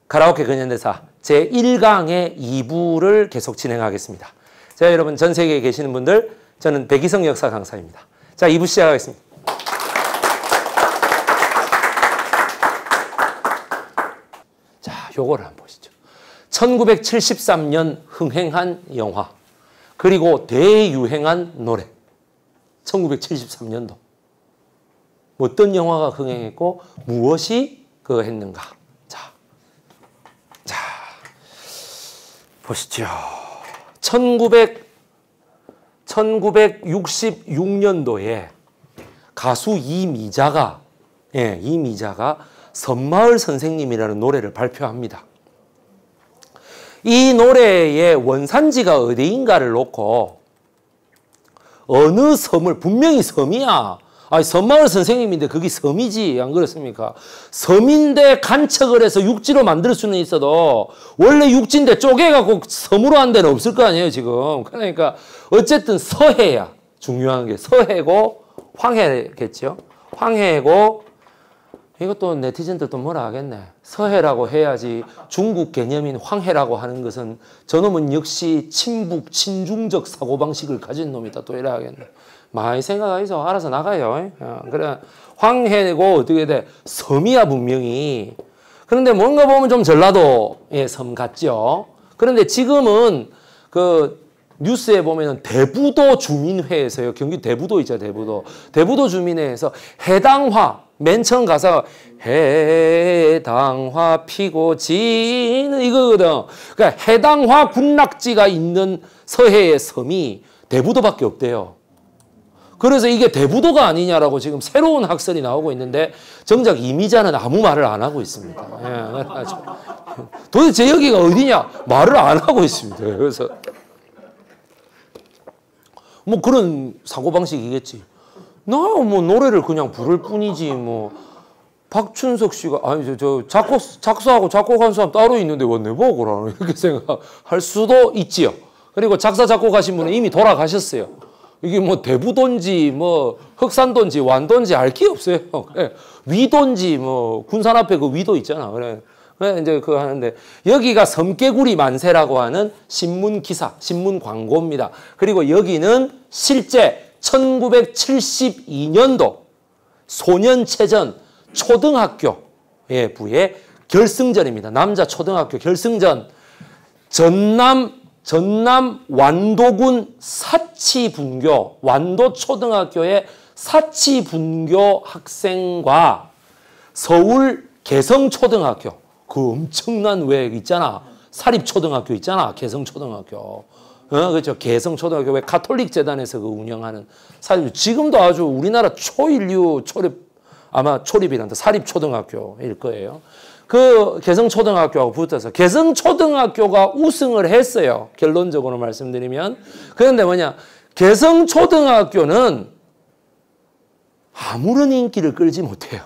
가라오케 근현대사 제1강의 2부를 계속 진행하겠습니다. 자, 여러분 전 세계에 계시는 분들, 저는 백이성 역사 강사입니다. 자, 2부 시작하겠습니다. 자, 요거를 한번 보시죠. 1973년 흥행한 영화, 그리고 대유행한 노래. 1973년도. 어떤 영화가 흥행했고 무엇이 했는가. 자, 보시죠. 1966년도에 가수 이미자가 섬마을 선생님이라는 노래를 발표합니다. 이 노래의 원산지가 어디인가를 놓고 어느 섬을, 분명히 섬이야. 아니, 섬마을 선생님인데 그게 섬이지, 안 그렇습니까? 섬인데 간척을 해서 육지로 만들 수는 있어도 원래 육지인데 쪼개갖고 섬으로 한 데는 없을 거 아니에요, 지금. 그러니까 어쨌든 서해야. 중요한 게 서해고 황해겠죠. 황해고, 이것도 네티즌들도 뭐라 하겠네. 서해라고 해야지 중국 개념인 황해라고 하는 것은 저놈은 역시 친북, 친중적 사고방식을 가진 놈이다. 또 이래 하겠네. 많이 생각하이소. 알아서 나가요. 그래, 황해고 어떻게 돼? 섬이야, 분명히. 그런데 뭔가 보면 좀 전라도의 섬 같죠. 그런데 지금은 뉴스에 보면은 대부도 주민회에서요. 경기 대부도 있죠, 대부도. 대부도 주민회에서 해당화, 맨 처음 가사가 해당화 피고 지는 이거거든. 그러니까 해당화 군락지가 있는 서해의 섬이 대부도밖에 없대요. 그래서 이게 대부도가 아니냐라고 지금 새로운 학설이 나오고 있는데 정작 이미자는 아무 말을 안 하고 있습니다. 도대체 여기가 어디냐? 말을 안 하고 있습니다. 그래서 뭐 그런 사고방식이겠지. 나 뭐 노래를 그냥 부를 뿐이지 뭐. 박춘석 씨가 아니 저 작사하고 작곡한 사람 따로 있는데 왜 내보고라 이렇게 생각할 수도 있지요. 그리고 작사 작곡하신 분은 이미 돌아가셨어요. 이게 뭐 대부도인지 뭐 흑산도인지 완도인지 알 게 없어요. 그래. 위도인지 뭐 군산 앞에 그 위도 있잖아. 그래 이제 그거 하는데 여기가 섬개구리 만세라고 하는 신문 기사, 신문 광고입니다. 그리고 여기는 실제 1972년도 소년체전 초등학교의 부의 결승전입니다. 남자 초등학교 결승전. 전남 완도군 사치분교, 완도초등학교의 사치분교 학생과 서울 개성초등학교, 그 엄청난 왜 있잖아. 사립초등학교 있잖아. 개성초등학교. 그렇죠. 개성초등학교, 왜 가톨릭 재단에서 그 운영하는 사립, 지금도 아주 우리나라 초인류 아마 초립이란다. 사립초등학교일 거예요. 그 개성초등학교하고 붙어서 개성초등학교가 우승을 했어요. 결론적으로 말씀드리면. 그런데 뭐냐, 개성초등학교는 아무런 인기를 끌지 못해요.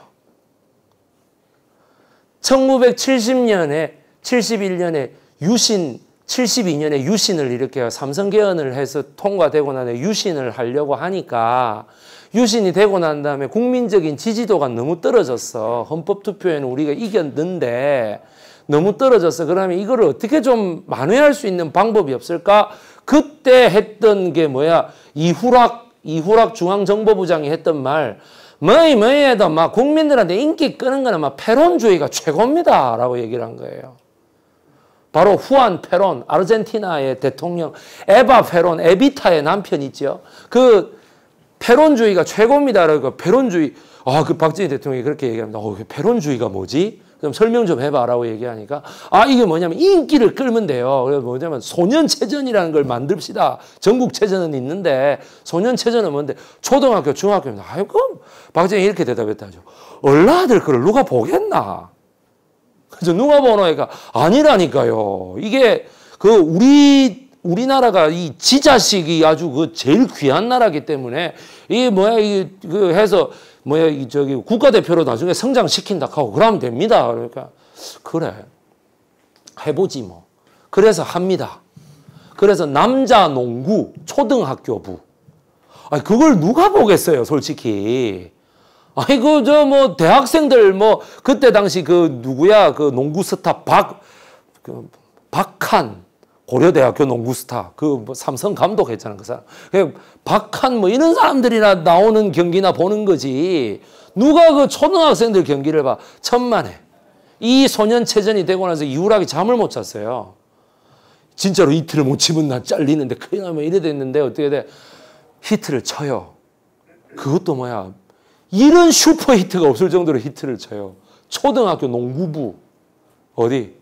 1970년에 71년에 유신, 72년에 유신을 이렇게 삼성개헌을 해서 통과되고 나서 유신을 하려고 하니까 유신이 되고 난 다음에 국민적인 지지도가 너무 떨어졌어. 헌법투표에는 우리가 이겼는데 너무 떨어졌어. 그러면 이거를 어떻게 좀 만회할 수 있는 방법이 없을까? 그때 했던 게 뭐야? 이후락 중앙정보부장이 했던 말, 뭐이 해도 막 국민들한테 인기 끄는 거는 막 페론주의가 최고입니다. 라고 얘기를 한 거예요. 바로 후안 페론, 아르헨티나의 대통령, 에바 페론, 에비타의 남편 있죠. 그 페론주의가 최고입니다. 그러니까 페론주의, 그 박정희 대통령이 그렇게 얘기합니다. 페론주의가 뭐지? 좀 설명 좀 해봐라고 얘기하니까, 이게 뭐냐면 인기를 끌면 돼요. 그래서 뭐냐면 소년체전이라는 걸 만듭시다. 전국체전은 있는데 소년체전은 뭔데? 초등학교, 중학교입니다. 그럼 박정희 이렇게 대답했다죠. 얼라들 그걸 누가 보겠나? 그래서 누가 보노니까 아니라니까요. 이게 우리나라가 이 지자식이 아주 제일 귀한 나라기 때문에 해서 국가대표로 나중에 성장시킨다 하고 그러면 됩니다. 그러니까 그래 해보지 뭐. 그래서 합니다. 그래서 남자 농구 초등학교부. 그걸 누가 보겠어요, 솔직히. 아니, 뭐, 대학생들, 뭐, 그때 당시 누구야, 농구 스타, 박한, 고려대학교 농구 스타, 뭐 삼성 감독 했잖아, 그 사람. 박한, 뭐, 이런 사람들이나 나오는 경기나 보는 거지. 누가 초등학생들 경기를 봐. 천만에. 이 소년체전이 되고 나서 이후락이 잠을 못 잤어요. 진짜로 이틀을 못 치면 나 잘리는데, 큰일 나면 이래 됐는데, 어떻게 돼? 히트를 쳐요. 그것도 뭐야. 이런 슈퍼 히트가 없을 정도로 히트를 쳐요. 초등학교 농구부, 어디?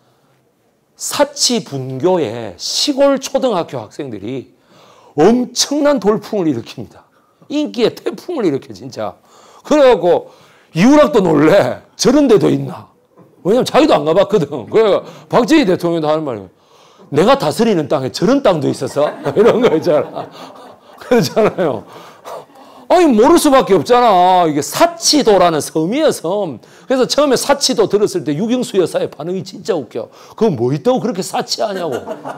사치분교의 시골 초등학교 학생들이 엄청난 돌풍을 일으킵니다. 인기의 태풍을 일으켜, 진짜. 그래갖고, 이후락도 놀래. 저런 데도 있나? 왜냐면 자기도 안 가봤거든. 그래, 박정희 대통령도 하는 말이에요. 내가 다스리는 땅에 저런 땅도 있었어? 이런 거 있잖아. 그렇잖아요. 아니, 모를 수밖에 없잖아. 이게 사치도라는 섬이에요, 섬. 그래서 처음에 사치도 들었을 때 유경수 여사의 반응이 진짜 웃겨. 그거 뭐 있다고 그렇게 사치하냐고.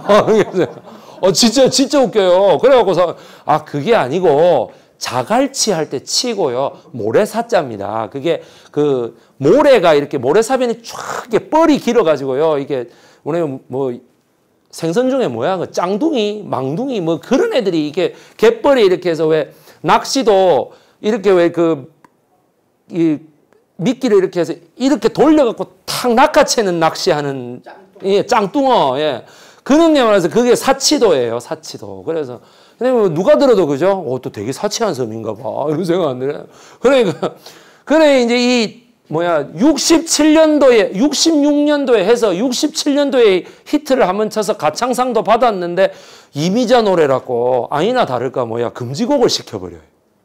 진짜 웃겨요. 그래갖고서, 그게 아니고, 자갈치 할 때 치고요. 모래사자입니다. 그게 모래가 이렇게 모래사변이 쫙 이렇게 뻘이 길어가지고요. 이게, 우리 뭐, 생선 중에 뭐야? 짱둥이, 망둥이, 뭐 그런 애들이 이게 갯벌에 이렇게 해서 왜 낚시도 이렇게 왜 이 미끼를 이렇게 해서 이렇게 돌려갖고 탁 낚아채는 낚시하는 짱뚱어. 예. 그런 게 말해서 그게 사치도예요. 사치도. 그래서 근데 뭐 누가 들어도 그죠? 또 되게 사치한 섬인가 봐. 이런 생각 안 드네. 그러니까 그래 이제 67년도에 66년도에 해서 67년도에 히트를 한번 쳐서 가창상도 받았는데 이미자 노래라고 아니나 다를까 금지곡을 시켜버려요.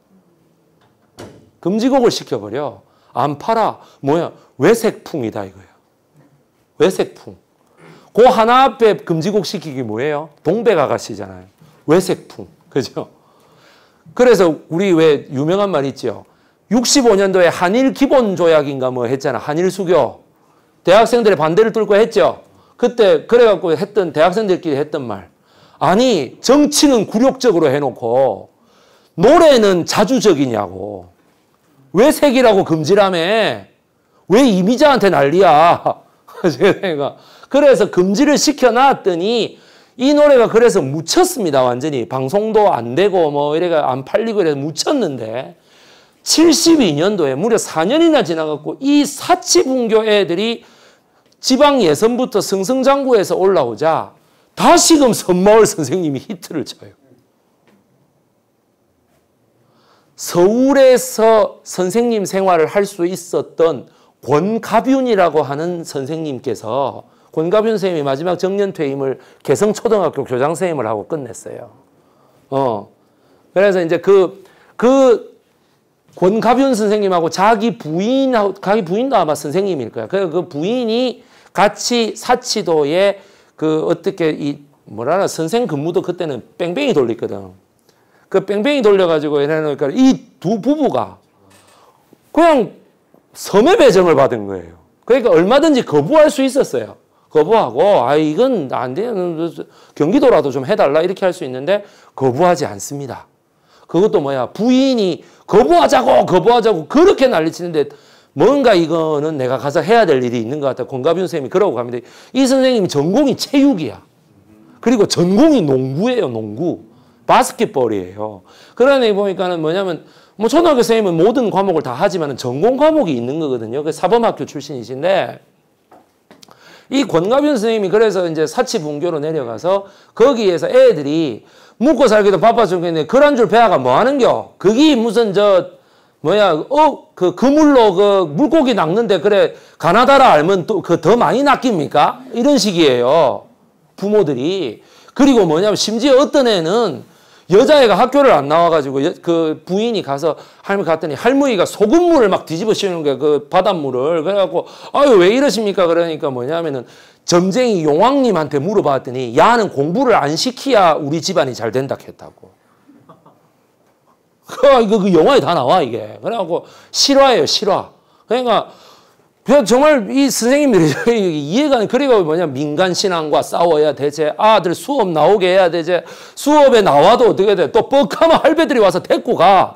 금지곡을 시켜버려. 안 팔아. 외색풍이다 이거야. 외색풍. 그 하나 앞에 금지곡 시키기 뭐예요? 동백아가씨잖아요. 외색풍. 그죠? 그래서 우리 왜 유명한 말 있죠? 65년도에 한일 기본조약인가 뭐 했잖아. 한일 수교. 대학생들의 반대를 뚫고 했죠. 그때 그래갖고 대학생들끼리 했던 말. 아니, 정치는 굴욕적으로 해놓고 노래는 자주적이냐고. 왜 색이라고 금지라며? 왜 이미자한테 난리야? 그래서 금지를 시켜놨더니 이 노래가 그래서 묻혔습니다. 완전히. 방송도 안 되고 뭐 이래가 안 팔리고 이래서 묻혔는데 72년도에 무려 4년이나 지나갔고 이 사치분교 애들이 지방 예선부터 승승장구해서 올라오자 다시금 섬마을 선생님이 히트를 쳐요. 서울에서 선생님 생활을 할 수 있었던 권가뷴이라고 하는 선생님께서 권가뷴 선생님이 마지막 정년퇴임을 개성초등학교 교장선생님을 하고 끝냈어요. 그래서 이제 그 권가뷴 선생님하고 자기 부인도 아마 선생님일 거야. 그 부인이 같이 사치도에 어떻게 선생 근무도 그때는 뺑뺑이 돌리거든. 그 뺑뺑이 돌려가지고 이래놓으니까 이 두 부부가 그냥 섬의 배정을 받은 거예요. 그러니까 얼마든지 거부할 수 있었어요. 거부하고, 이건 안 돼요. 경기도라도 좀 해달라. 이렇게 할 수 있는데 거부하지 않습니다. 그것도 부인이 거부하자고 그렇게 난리치는데 뭔가 이거는 내가 가서 해야 될 일이 있는 것 같아. 권가뷴 선생님이 그러고 갑니다. 이 선생님이 전공이 체육이야. 그리고 전공이 농구예요, 농구. 바스켓볼이에요. 그러니 보니까는 뭐냐면, 초등학교 선생님은 모든 과목을 다 하지만 전공 과목이 있는 거거든요. 그 사범학교 출신이신데, 이 권가뷴 선생님이 그래서 이제 사치분교로 내려가서 거기에서 애들이 묵고 살기도 바빠 죽겠는데 그런 줄 배아가 뭐 하는겨? 그게 무슨 그물로 물고기 낚는데 그래 가나다라 알면 또 더 많이 낚입니까? 이런 식이에요. 부모들이. 그리고 심지어 어떤 애는 여자애가 학교를 안 나와가지고 그 부인이 가서 할머니 갔더니 할머니가 소금물을 막 뒤집어 씌우는 거야. 그 바닷물을. 그래갖고 왜 이러십니까? 그러니까 점쟁이 용왕님한테 물어봤더니 야는 공부를 안 시켜야 우리 집안이 잘 된다 했다고. 그 영화에 다 나와 이게. 그래갖고 실화예요, 실화. 그러니까 정말 이 선생님들이 이해가 안 돼. 그리고 민간신앙과 싸워야 되지. 아들 수업 나오게 해야 되지. 수업에 나와도 어떻게 돼. 또 뻑하면 할배들이 와서 데리고 가.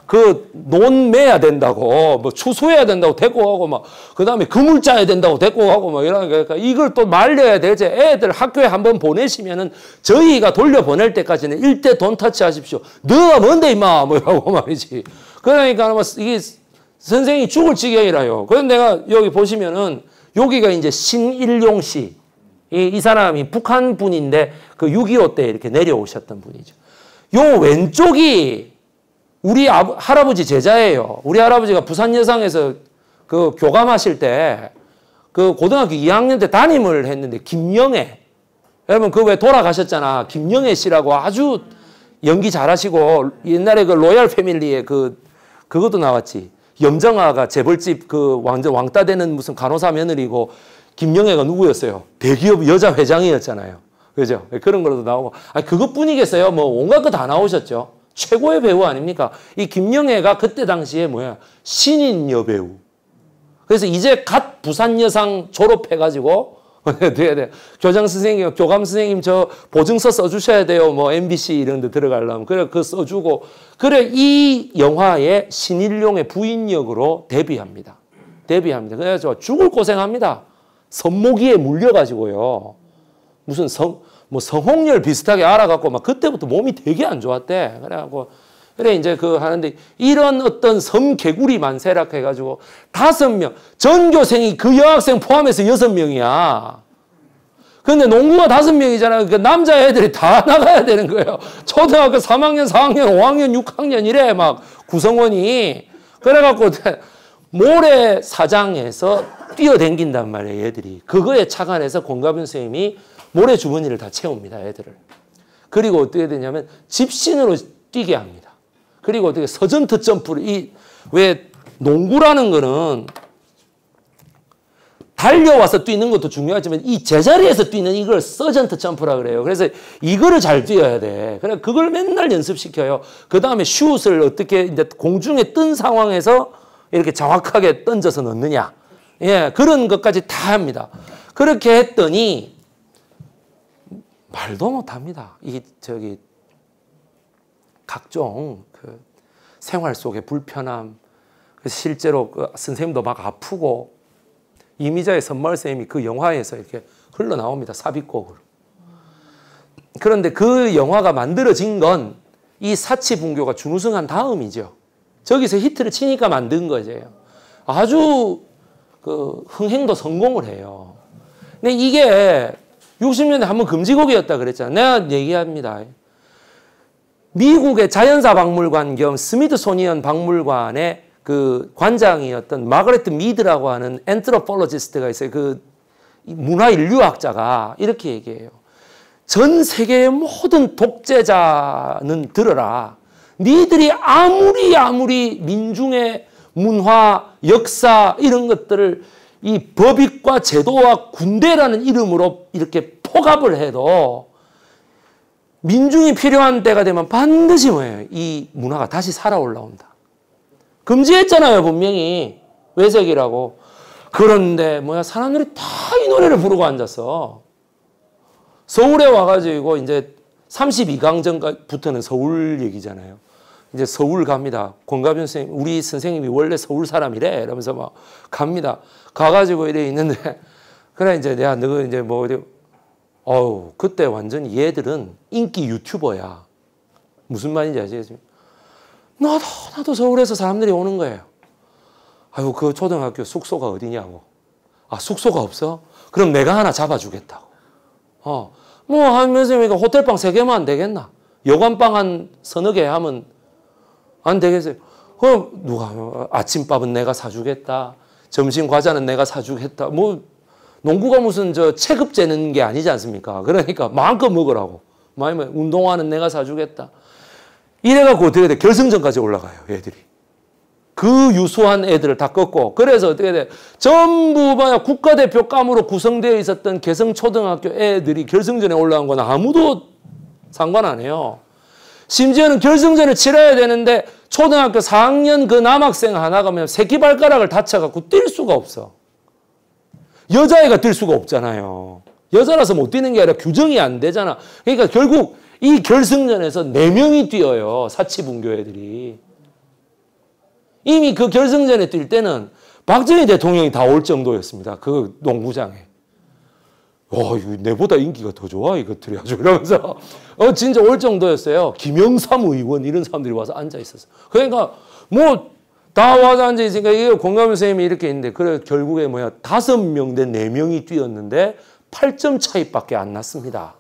그 논 매야 된다고, 뭐 추수해야 된다고 데리고 가고 막, 그 다음에 그물 짜야 된다고 데리고 가고 막 이러니까 이걸 또 말려야 되지. 애들 학교에 한번 보내시면은 저희가 돌려보낼 때까지는 일대 돈 터치하십시오. 너가 뭔데 임마 뭐라고 말이지. 그러니까 뭐 이게 선생님이 죽을 지경이라요. 그래서 내가 여기 보시면은 여기가 이제 신일용 씨. 이 사람이 북한 분인데 그 6.25 때 이렇게 내려오셨던 분이죠. 요 왼쪽이 우리 할아버지 제자예요. 우리 할아버지가 부산 여상에서 그 교감하실 때 그 고등학교 2학년 때 담임을 했는데 김영애. 여러분 그 왜 돌아가셨잖아. 김영애 씨라고 아주 연기 잘하시고 옛날에 그 로얄 패밀리에 그것도 나왔지. 염정아가 재벌집 그 완전 왕따 되는 무슨 간호사 며느리고 김영애가 누구였어요? 대기업 여자 회장이었잖아요. 그죠? 그런 거로도 나오고. 아니 그것뿐이겠어요. 뭐 온갖 거 다 나오셨죠. 최고의 배우 아닙니까? 이 김영애가 그때 당시에 뭐야? 신인 여배우. 그래서 이제 갓 부산 여상 졸업해가지고 교장 선생님, 교감 선생님 저 보증서 써주셔야 돼요. 뭐 MBC 이런 데 들어가려면. 그래 그 써주고. 그래 이 영화의 신일용의 부인 역으로 데뷔합니다. 그래서 죽을 고생합니다. 선모기에 물려가지고요. 무슨 뭐 성홍열 비슷하게 알아갖고 막 그때부터 몸이 되게 안 좋았대. 그래갖고 그래 이제 그 하는데 이런 어떤 섬개구리 만세락 해가지고 5명 전교생이 그 여학생 포함해서 6명이야. 근데 농구가 5명이잖아. 그러니까 남자애들이 다 나가야 되는 거예요. 초등학교 3학년, 4학년, 5학년, 6학년 이래 막 구성원이. 그래갖고 모래사장에서 뛰어댕긴단 말이에요, 얘들이. 그거에 착안해서 권가빈 선생님이 모래 주머니를 다 채웁니다, 애들을. 그리고 어떻게 되냐면 집신으로 뛰게 합니다. 그리고 어떻게 서전트 점프를, 왜 농구라는 거는 달려와서 뛰는 것도 중요하지만 이 제자리에서 뛰는 이걸 서전트 점프라 그래요. 그래서 이거를 잘 뛰어야 돼. 그래 그걸 맨날 연습시켜요. 그 다음에 슛을 어떻게 이제 공중에 뜬 상황에서 이렇게 정확하게 던져서 넣느냐. 예, 그런 것까지 다 합니다. 그렇게 했더니 말도 못합니다. 이 각종 그 생활 속의 불편함, 실제로 그 선생님도 막 아프고 이미자의 선마을 선생님이 그 영화에서 이렇게 흘러나옵니다. 삽입곡으로. 그런데 그 영화가 만들어진 건 이 사치분교가 준우승한 다음이죠. 저기서 히트를 치니까 만든 거죠. 아주 그 흥행도 성공을 해요. 근데 이게 60년대 한번 금지곡이었다 그랬잖아요. 내가 얘기합니다. 미국의 자연사 박물관 겸 스미드소니언 박물관의 그 관장이었던 마거레트 미드라고 하는 엔트로폴로지스트가 있어요. 그 문화 인류학자가 이렇게 얘기해요. 전 세계의 모든 독재자는 들어라. 니들이 아무리 민중의 문화, 역사 이런 것들을 이 법익과 제도와 군대라는 이름으로 이렇게 포갑을 해도 민중이 필요한 때가 되면 반드시 뭐예요? 이 문화가 다시 살아 올라온다. 금지했잖아요, 분명히. 외색이라고. 그런데 뭐야, 사람들이 다 이 노래를 부르고 앉았어. 서울에 와가지고 이제 32강전부터는 서울 얘기잖아요. 이제 서울 갑니다. 권가빈 선생님, 우리 선생님이 원래 서울 사람이래. 이러면서 막 갑니다. 가가지고 이래 있는데, 그래, 이제 내가 너 이제 뭐, 어우, 그때 완전히 얘들은 인기 유튜버야. 무슨 말인지 아시겠습니까? 나도 서울에서 사람들이 오는 거예요. 아유, 그 초등학교 숙소가 어디냐고. 아, 숙소가 없어? 그럼 내가 하나 잡아주겠다고. 뭐, 하면서 호텔방 3개면 안 되겠나? 여관방 한 서너 개 하면 안 되겠어요? 그럼 누가, 아침밥은 내가 사주겠다. 점심 과자는 내가 사주겠다. 뭐, 농구가 무슨 체급 재는 게 아니지 않습니까? 그러니까 마음껏 먹으라고. 아니면 운동화는 내가 사주겠다. 이래갖고 어떻게 돼? 결승전까지 올라가요, 애들이. 그 유수한 애들을 다 꺾고. 그래서 어떻게 돼? 전부 국가대표 감으로 구성되어 있었던 개성초등학교 애들이 결승전에 올라간 건 아무도 상관 안 해요. 심지어는 결승전을 치러야 되는데 초등학교 4학년 그 남학생 하나가 새끼발가락을 다쳐갖고 뛸 수가 없어. 여자애가 뛸 수가 없잖아요. 여자라서 못 뛰는 게 아니라 규정이 안 되잖아. 그러니까 결국 이 결승전에서 4명이 뛰어요. 사치분교 애들이. 이미 그 결승전에 뛸 때는 박정희 대통령이 다 올 정도였습니다. 그 농구장에. 이거 내보다 인기가 더 좋아, 이것들이 아주. 이러면서, 진짜 올 정도였어요. 김영삼 의원, 이런 사람들이 와서 앉아 있었어. 그러니까, 다 와서 앉아 있으니까, 이게 공감현 선생님이 이렇게 있는데, 그래, 결국에 5명 대 4명이 뛰었는데, 8점 차이밖에 안 났습니다.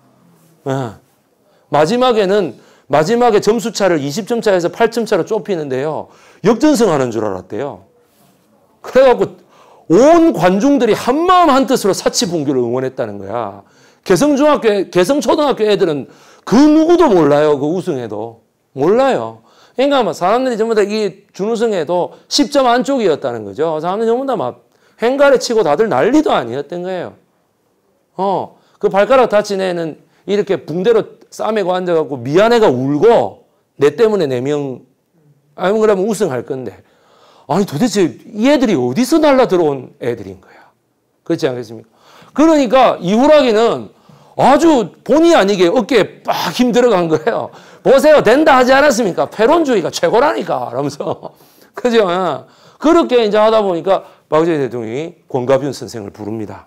마지막에 점수 차를 20점 차에서 8점 차로 좁히는데요. 역전승하는 줄 알았대요. 그래갖고, 온 관중들이 한마음 한뜻으로 사치분규를 응원했다는 거야. 개성초등학교 애들은 그 누구도 몰라요. 그 우승해도. 몰라요. 그러니까 사람들이 전부 다 이 준우승해도 10점 안쪽이었다는 거죠. 사람들이 전부 다 막 행가래 치고 다들 난리도 아니었던 거예요. 그 발가락 다친 애는 이렇게 붕대로 싸매고 앉아갖고 미안해가 울고 내 때문에 4명, 아니면 그러면 우승할 건데. 아니 도대체 이 애들이 어디서 날라 들어온 애들인 거야. 그렇지 않겠습니까? 그러니까 이후락이는 아주 본의 아니게 어깨에 빡 힘 들어간 거예요. 보세요. 된다 하지 않았습니까? 패론주의가 최고라니까. 이러면서. 그죠? 그렇게 이제 하다 보니까 박정희 대통령이 권가균 선생을 부릅니다.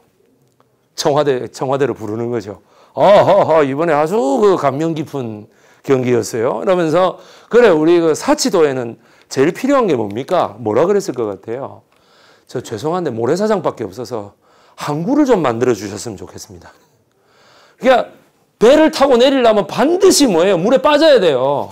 청와대로 부르는 거죠. 이번에 아주 그 감명 깊은 경기였어요. 이러면서 그래 우리 그 사치도에는 제일 필요한 게 뭡니까? 뭐라 그랬을 것 같아요? 저 죄송한데 모래사장밖에 없어서 항구를 좀 만들어 주셨으면 좋겠습니다. 그러니까 배를 타고 내리려면 반드시 뭐예요? 물에 빠져야 돼요.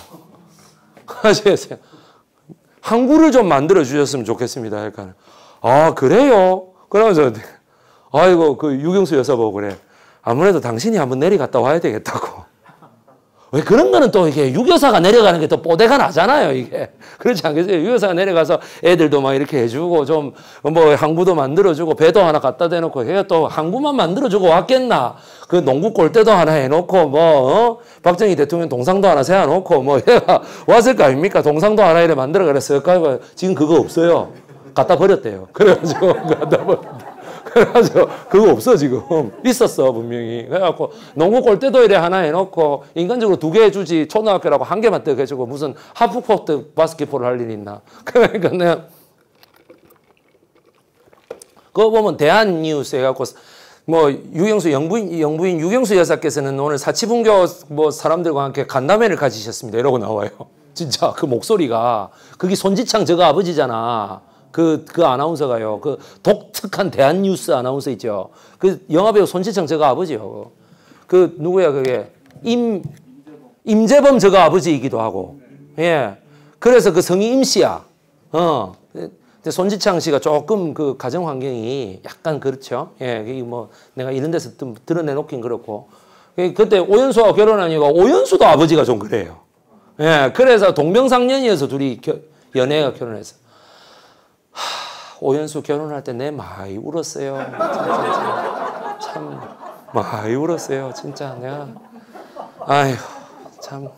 아시겠어요? 항구를 좀 만들어 주셨으면 좋겠습니다. 그러니까 그래요? 그러면서 아이고 그 유경수 여사 보고 그래. 아무래도 당신이 한번 내려갔다 와야 되겠다고. 왜 그런 거는 또 이게 유교사가 내려가는 게 또 뽀대가 나잖아요, 이게. 그렇지 않겠어요? 유교사가 내려가서 애들도 막 이렇게 해주고 좀 항구도 만들어주고 배도 하나 갖다 대놓고 걔가 또 항구만 만들어주고 왔겠나? 그 농구 골대도 하나 해놓고 박정희 대통령 동상도 하나 세워놓고 얘가 왔을 거 아닙니까? 동상도 하나 이래 만들어 그랬어요. 지금 그거 없어요. 갖다 버렸대요. 그래가지고 갖다 버렸대. 그래가지고 그거 없어 지금. 있었어 분명히. 그래갖고 농구 골대도 이래 하나 해놓고 인간적으로 2개 해주지 초등학교라고 1개만 딱 해주고 무슨 하프코트 바스켓볼을 할 일이 있나. 그러니까 내가 그거 보면 대한뉴스 해갖고 유경수 영부인 유경수 여사께서는 오늘 사치분교 사람들과 함께 간담회를 가지셨습니다. 이러고 나와요. 진짜 그 목소리가 그게 손지창 저거 아버지잖아. 그 아나운서가요. 그 독특한 대한뉴스 아나운서 있죠. 그 영화배우 손지창 저거 아버지요. 그 누구야 그게 임재범 저거 아버지이기도 하고. 예. 그래서 그 성이 임씨야. 손지창 씨가 조금 그 가정 환경이 약간 그렇죠. 예. 내가 이런 데서 좀 드러내놓긴 그렇고. 그때 오연수와 결혼한 이유가 오연수도 아버지가 좀 그래요. 예. 그래서 동병상련이어서 둘이 연애가 결혼했어. 오연수 결혼할 때 내 많이 울었어요. 참 많이 울었어요. 진짜 내가 아이고 참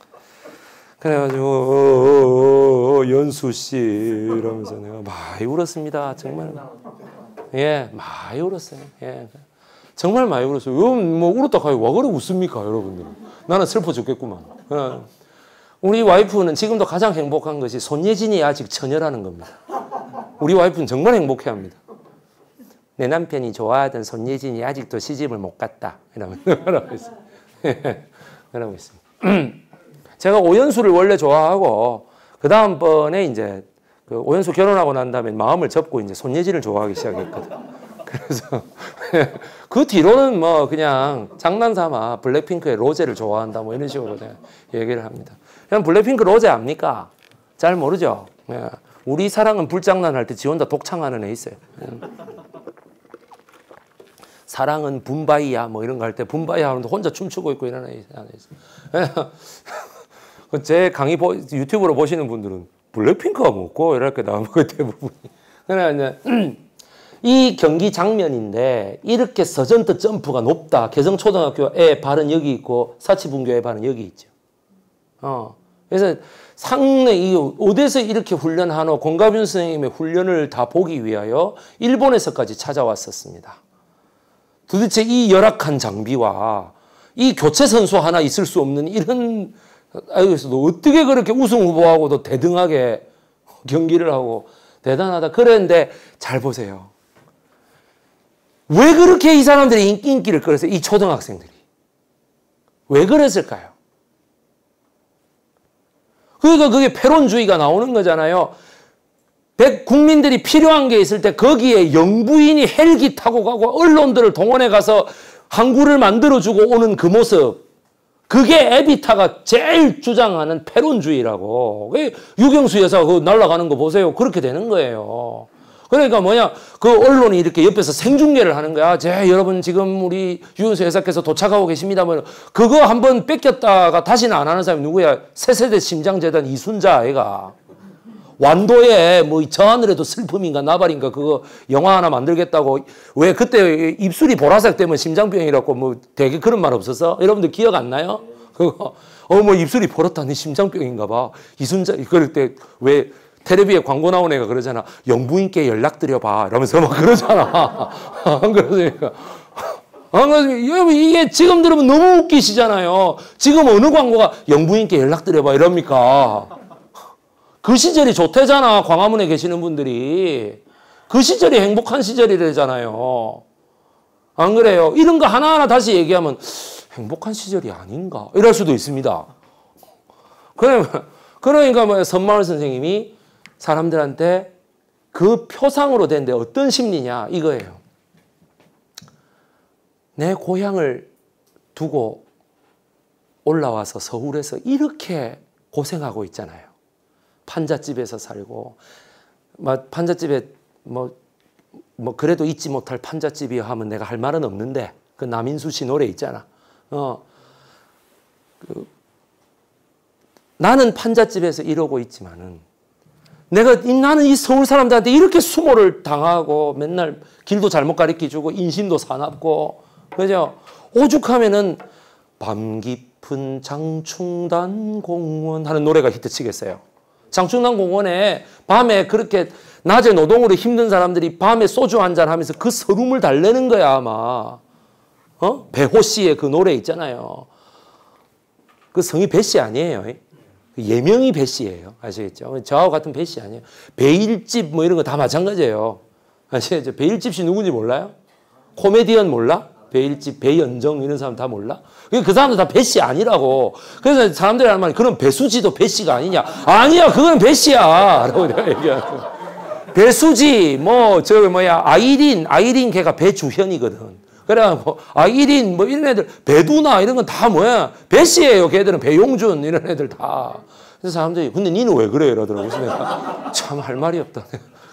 그래가지고 연수 씨 이러면서 내가 많이 울었습니다. 정말 많이 울었어요. 정말 많이 울었어요. 울었다 가요. 와 그래 웃습니까 여러분들? 나는 슬퍼 죽겠구만. 우리 와이프는 지금도 가장 행복한 것이 손예진이 아직 처녀라는 겁니다. 우리 와이프는 정말 행복해합니다. 내 남편이 좋아하던 손예진이 아직도 시집을 못 갔다. 이러고 있어요. 그러고 있습니다. 제가 오연수를 원래 좋아하고 그 다음번에 이제 그 오연수 결혼하고 난 다음에 마음을 접고 이제 손예진을 좋아하기 시작했거든. 그래서 그 뒤로는 그냥 장난삼아 블랙핑크의 로제를 좋아한다 이런 식으로 그냥 얘기를 합니다. 그럼 블랙핑크 로제 압니까? 잘 모르죠. 우리 사랑은 불장난할 때 지 혼자 독창하는 애 있어요. 사랑은 붐바이야 이런 거 할 때 붐바이야 하는데 혼자 춤추고 있고 이런 애 있어요. 제 강의 유튜브로 보시는 분들은 블랙핑크가 뭐고 이렇게 나오는 거 대부분이. 그러니까 이제 이 경기 장면인데 이렇게 서전트 점프가 높다. 개성초등학교의 발은 여기 있고 사치분교의 발은 여기 있죠. 그래서 상당히 어디서 이렇게 훈련하노 권가균 선생님의 훈련을 다 보기 위하여 일본에서까지 찾아왔었습니다. 도대체 이 열악한 장비와 이 교체 선수 하나 있을 수 없는 이런 그래서 어떻게 그렇게 우승 후보하고도 대등하게 경기를 하고 대단하다. 그랬는데 잘 보세요. 왜 그렇게 이 사람들이 인기를 끌었어요? 이 초등학생들이. 왜 그랬을까요? 그러니까 그게 패론주의가 나오는 거잖아요. 국민들이 필요한 게 있을 때 거기에 영부인이 헬기 타고 가고 언론들을 동원해 가서 항구를 만들어주고 오는 그 모습. 그게 에비타가 제일 주장하는 패론주의라고. 유경수 여사 그 날아가는 거 보세요. 그렇게 되는 거예요. 그러니까 뭐냐, 그 언론이 이렇게 옆에서 생중계를 하는 거야. 여러분 지금 우리 유경수 여사께서 도착하고 계십니다. 뭐 그거 한번 뺏겼다가 다시는 안 하는 사람이 누구야? 새세대 심장재단 이순자 아이가. 완도에 뭐 저 하늘에도 슬픔인가 나발인가 그거 영화 하나 만들겠다고. 왜 그때 입술이 보라색 때문에 심장병이라고 뭐 되게 그런 말 없었어? 여러분들 기억 안 나요? 그거 뭐 입술이 보랐다니 심장병인가 봐. 이순자 그럴 때 왜 텔레비에 광고 나온 애가 그러잖아. 영부인께 연락드려봐 이러면서 막 그러잖아. 안 그러니까. 여러분 이게 지금 들으면 너무 웃기시잖아요. 지금 어느 광고가 영부인께 연락드려봐 이럽니까? 그 시절이 좋대잖아. 광화문에 계시는 분들이. 그 시절이 행복한 시절이래잖아요. 안 그래요? 이런 거 하나하나 다시 얘기하면 행복한 시절이 아닌가? 이럴 수도 있습니다. 그러니까 뭐 선마을 선생님이 사람들한테 그 표상으로 된데 어떤 심리냐 이거예요. 내 고향을 두고 올라와서 서울에서 이렇게 고생하고 있잖아요. 판잣집에서 살고, 판잣집에 뭐 그래도 잊지 못할 판잣집이 하면 내가 할 말은 없는데, 그 남인수 씨 노래 있잖아. 나는 판잣집에서 이러고 있지만은, 나는 이 서울 사람들한테 이렇게 수모를 당하고, 맨날 길도 잘못 가르쳐주고, 인심도 사납고, 그죠? 오죽하면은, 밤 깊은 장충단 공원 하는 노래가 히트치겠어요. 장충단 공원에 밤에 그렇게 낮에 노동으로 힘든 사람들이 밤에 소주 한잔 하면서 그 서름을 달래는 거야, 아마. 배호 씨의 그 노래 있잖아요. 그 성이 배 씨 아니에요. 예명이 배 씨예요. 아시겠죠? 저하고 같은 배 씨 아니에요. 배일집 뭐 이런 거 다 마찬가지예요. 아시겠죠? 배일집 씨 누군지 몰라요? 코미디언 몰라? 배일집, 배연정 이런 사람 다 몰라? 그 사람들 다 배 씨 아니라고. 그래서 사람들이 하는 말이 그럼 배수지도 배 씨가 아니냐? 아니야, 그건 배 씨야. 라고 내가 얘기하는 배수지, 아이린 걔가 배주현이거든. 그래갖고 아이린 뭐 이런 애들, 배두나 이런 건 다 뭐야? 배 씨예요. 걔들은 배용준 이런 애들 다. 그래서 사람들이 근데 니는 왜 그래? 이러더라고. 그래서 내가 참 할 말이 없다.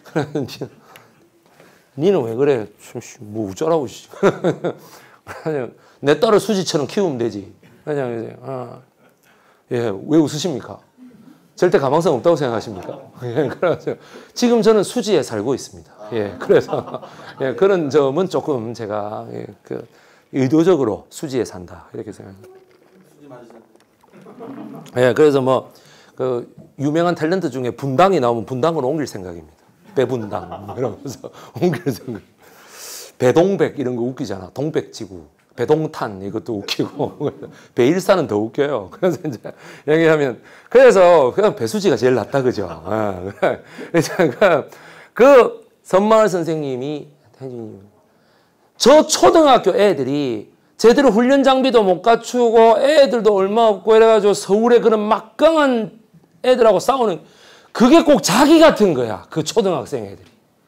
니는 왜 그래? 뭐 어쩌라고. 내 딸을 수지처럼 키우면 되지. 그냥 왜 웃으십니까? 절대 가망성 없다고 생각하십니까? 그래서 지금 저는 수지에 살고 있습니다. 그래서 그런 점은 조금 제가 의도적으로 수지에 산다 이렇게 생각합니다. 그래서 그 유명한 탤런트 중에 분당이 나오면 분당으로 옮길 생각입니다. 배분당 이러면서 옮길 생각. 배동백 이런 거 웃기잖아. 동백지구, 배동탄 이것도 웃기고 배일사는 더 웃겨요. 그래서 이제 얘기하면 그래서 그냥 배수지가 제일 낫다 그죠. 그 선마을 선생님이 저 초등학교 애들이 제대로 훈련 장비도 못 갖추고 애들도 얼마 없고 이래가지고 서울에 그런 막강한 애들하고 싸우는 그게 꼭 자기 같은 거야. 그 초등학생 애들이.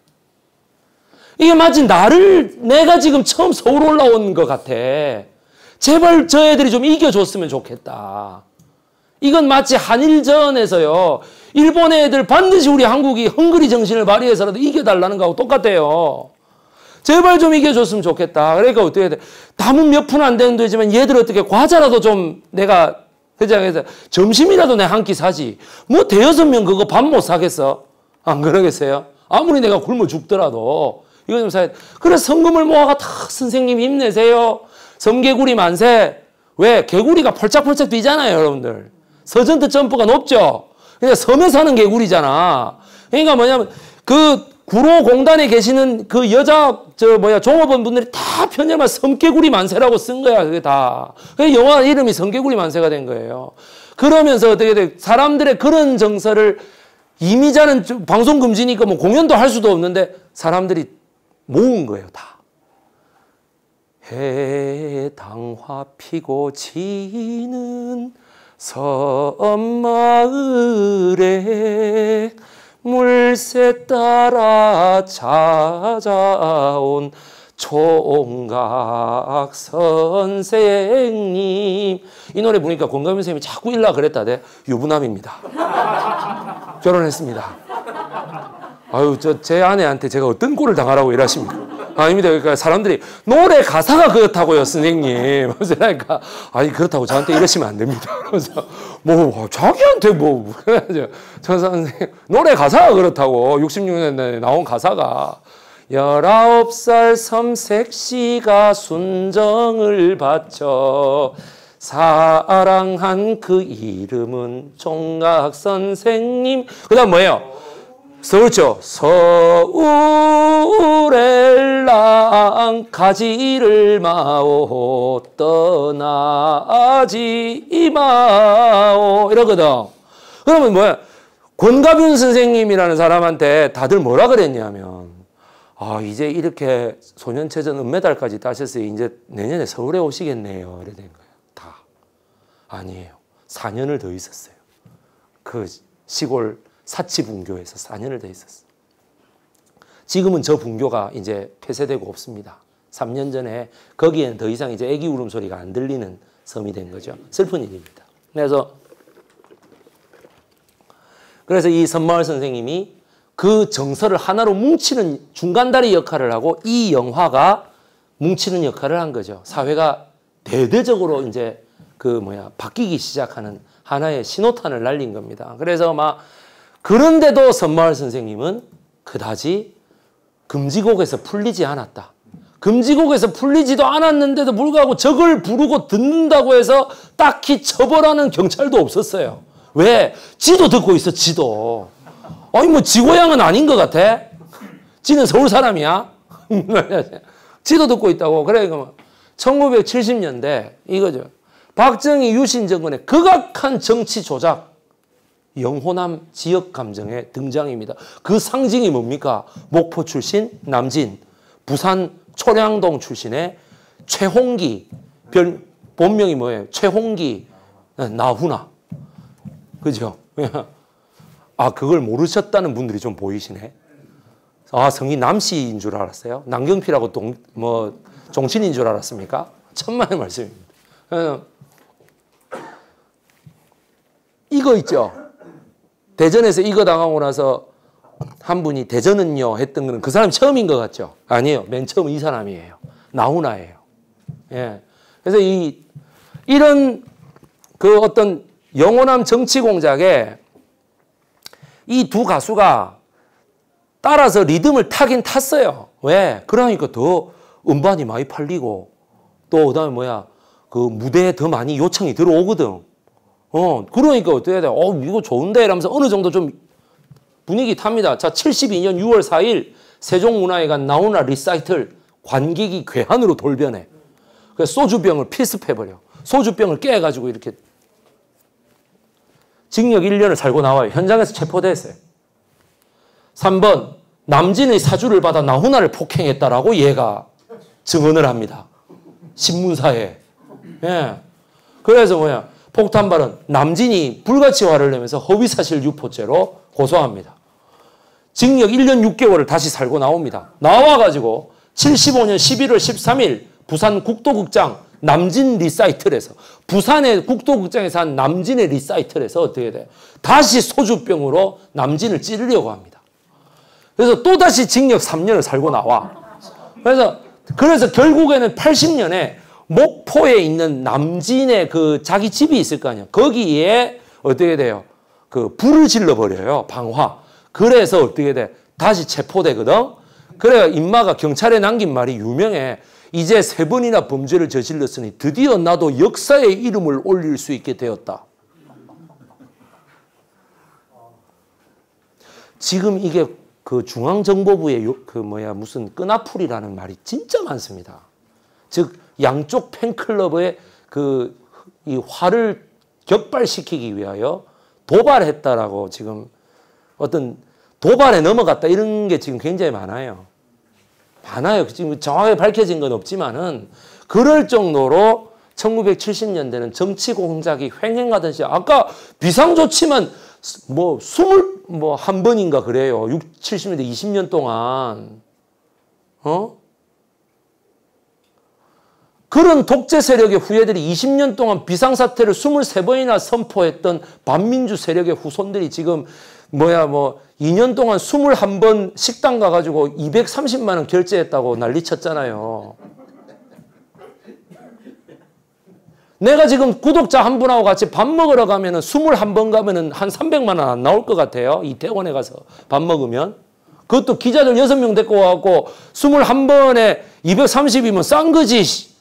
이게 마치 내가 지금 처음 서울 올라온 것 같아. 제발 저 애들이 좀 이겨줬으면 좋겠다. 이건 마치 한일전에서요. 일본 애들 반드시 우리 한국이 헝그리 정신을 발휘해서라도 이겨달라는 거하고 똑같아요. 제발 좀 이겨줬으면 좋겠다. 그러니까 어떻게 해야 돼? 담은 몇 푼 안 되는 데지만 얘들 어떻게 과자라도 좀 내가 그래서 점심이라도 내 한 끼 사지. 뭐 대여섯 명 그거 밥 못 사겠어? 안 그러겠어요? 아무리 내가 굶어 죽더라도 이거 좀 사야 돼. 그래 성금을 모아가 다 선생님 힘내세요. 섬개구리 만세. 왜? 개구리가 펄짝펄짝 뛰잖아요, 여러분들. 서전트 점프가 높죠? 그냥 섬에 사는 개구리잖아. 그러니까 뭐냐면 그 구로공단에 계시는 그 여자 종업원 분들이 다 편의만 섬개구리 만세라고 쓴 거야. 그게 다. 그 영화 이름이 섬개구리 만세가 된 거예요. 그러면서 어떻게 돼? 사람들의 그런 정서를 이미자는 방송 금지니까 뭐 공연도 할 수도 없는데 사람들이 모은 거예요, 다. 해당화 피고 지는 섬마을에 물새 따라 찾아온 총각 선생님. 이 노래 부르니까 권가민 선생님이 자꾸 일라 그랬다대. 유부남입니다. 결혼했습니다. 아유, 제 아내한테 제가 어떤 꼴을 당하라고 일하십니까? 아닙니다. 그러니까 사람들이 노래 가사가 그렇다고요, 선생님. 그러니까 아니 그렇다고 저한테 이러시면 안 됩니다. 그래서 뭐 자기한테 뭐 저 선생님 노래 가사가 그렇다고 66년에 나온 가사가 19살 섬색시가 순정을 바쳐 사랑한 그 이름은 총각 선생님. 그 다음 뭐예요? 그렇죠. 서울엘랑 가지를 마오 떠나지 마오 이러거든. 그러면 뭐야? 권가균 선생님이라는 사람한테 다들 뭐라 그랬냐면 이제 이렇게 소년체전 은메달까지 따셨어요. 이제 내년에 서울에 오시겠네요. 이래 된 거예요. 다. 아니에요. 4년을 더 있었어요. 그 시골 사치분교에서 4년을 더 있었어요. 지금은 저 분교가 이제 폐쇄되고 없습니다. 3년 전에 거기에는 더 이상 이제 애기 울음소리가 안 들리는 섬이 된 거죠. 슬픈 일입니다. 그래서 이 섬마을 선생님이 그 정서를 하나로 뭉치는 중간다리 역할을 하고 이 영화가 뭉치는 역할을 한 거죠. 사회가 대대적으로 이제 바뀌기 시작하는 하나의 신호탄을 날린 겁니다. 그래서 그런데도 섬마을 선생님은 그다지 금지곡에서 풀리지 않았다. 금지곡에서 풀리지도 않았는데도 불구하고 저걸 부르고 듣는다고 해서 딱히 처벌하는 경찰도 없었어요. 왜? 지도 듣고 있어, 지도. 아니 뭐 지 고향은 아닌 것 같아. 지는 서울 사람이야. 지도 듣고 있다고. 그래 1970년대 이거죠. 박정희 유신 정권의 극악한 정치 조작, 영호남 지역 감정의 등장입니다. 그 상징이 뭡니까? 목포 출신 남진, 부산 초량동 출신의 최홍기, 본명이 뭐예요? 최홍기 나훈아. 그죠? 그걸 모르셨다는 분들이 좀 보이시네. 성이 남씨인 줄 알았어요? 남경필하고 종친인 줄 알았습니까? 천만의 말씀입니다. 이거 있죠? 대전에서 이거 당하고 나서 한 분이 대전은요 했던 거는 그 사람이 처음인 것 같죠? 아니에요. 맨 처음 이 사람이에요. 나훈아예요. 예. 그래서 이런 어떤 영호남 정치 공작에 이 두 가수가 따라서 리듬을 타긴 탔어요. 왜? 그러니까 더 음반이 많이 팔리고 또 그다음에 그 무대에 더 많이 요청이 들어오거든. 그러니까 어떻게 돼? 이거 좋은데? 이러면서 어느 정도 좀 분위기 탑니다. 자, 72년 6월 4일 세종문화회관 나훈아 리사이틀 관객이 괴한으로 돌변해. 그래서 소주병을 필습해버려. 소주병을 깨가지고 이렇게 징역 1년을 살고 나와요. 현장에서 체포됐어요. 3번 남진의 사주를 받아 나훈아를 폭행했다라고 얘가 증언을 합니다. 신문사에. 예. 그래서 폭탄 발언. 남진이 불같이 화를 내면서 허위사실 유포죄로 고소합니다. 징역 1년 6개월을 다시 살고 나옵니다. 나와가지고 75년 11월 13일 부산 국도극장 남진 리사이틀에서 부산의 국도극장에서 한 남진의 리사이틀에서 어떻게 돼? 다시 소주병으로 남진을 찌르려고 합니다. 그래서 또다시 징역 3년을 살고 나와. 그래서 결국에는 80년에 목포에 있는 남진의 자기 집이 있을 거 아니에요. 거기에 어떻게 돼요? 불을 질러버려요. 방화. 그래서 어떻게 돼? 다시 체포되거든? 그래야 인마가 경찰에 남긴 말이 유명해. 이제 3번이나 범죄를 저질렀으니 드디어 나도 역사의 이름을 올릴 수 있게 되었다. 지금 이게 중앙정보부의 무슨 끈아풀이라는 말이 진짜 많습니다. 즉 양쪽 팬클럽의 이 화를 격발시키기 위하여 도발했다라고 지금 어떤 도발에 넘어갔다 이런 게 지금 굉장히 많아요. 많아요. 지금 정확하게 밝혀진 건 없지만은 그럴 정도로 1970년대는 정치 공작이 횡행하던 아까 비상조치만 뭐 21번인가 그래요. 70년대 20년 동안. 그런 독재 세력의 후예들이 20년 동안 비상사태를 23번이나 선포했던 반민주 세력의 후손들이 지금 2년 동안 21번 식당 가가지고 230만 원 결제했다고 난리 쳤잖아요. 내가 지금 구독자 한 분하고 같이 밥 먹으러 가면은 21번 가면은 한 300만 원 안 나올 것 같아요. 이태원에 가서 밥 먹으면. 그것도 기자들 6명 데리고 와갖고 21번에 230이면 싼 거지.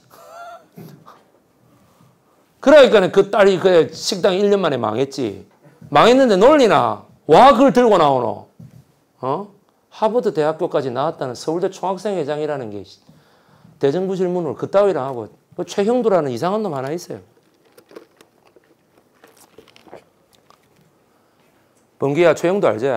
그러니까 그 딸이 그 식당 1년 만에 망했지. 망했는데 논리나. 와 그걸 들고 나오노. 하버드 대학교까지 나왔다는 서울대 총학생회장이라는 게 대정부 질문을 그따위랑 하고 최형두라는 이상한 놈 하나 있어요. 범기야 최형두 알지?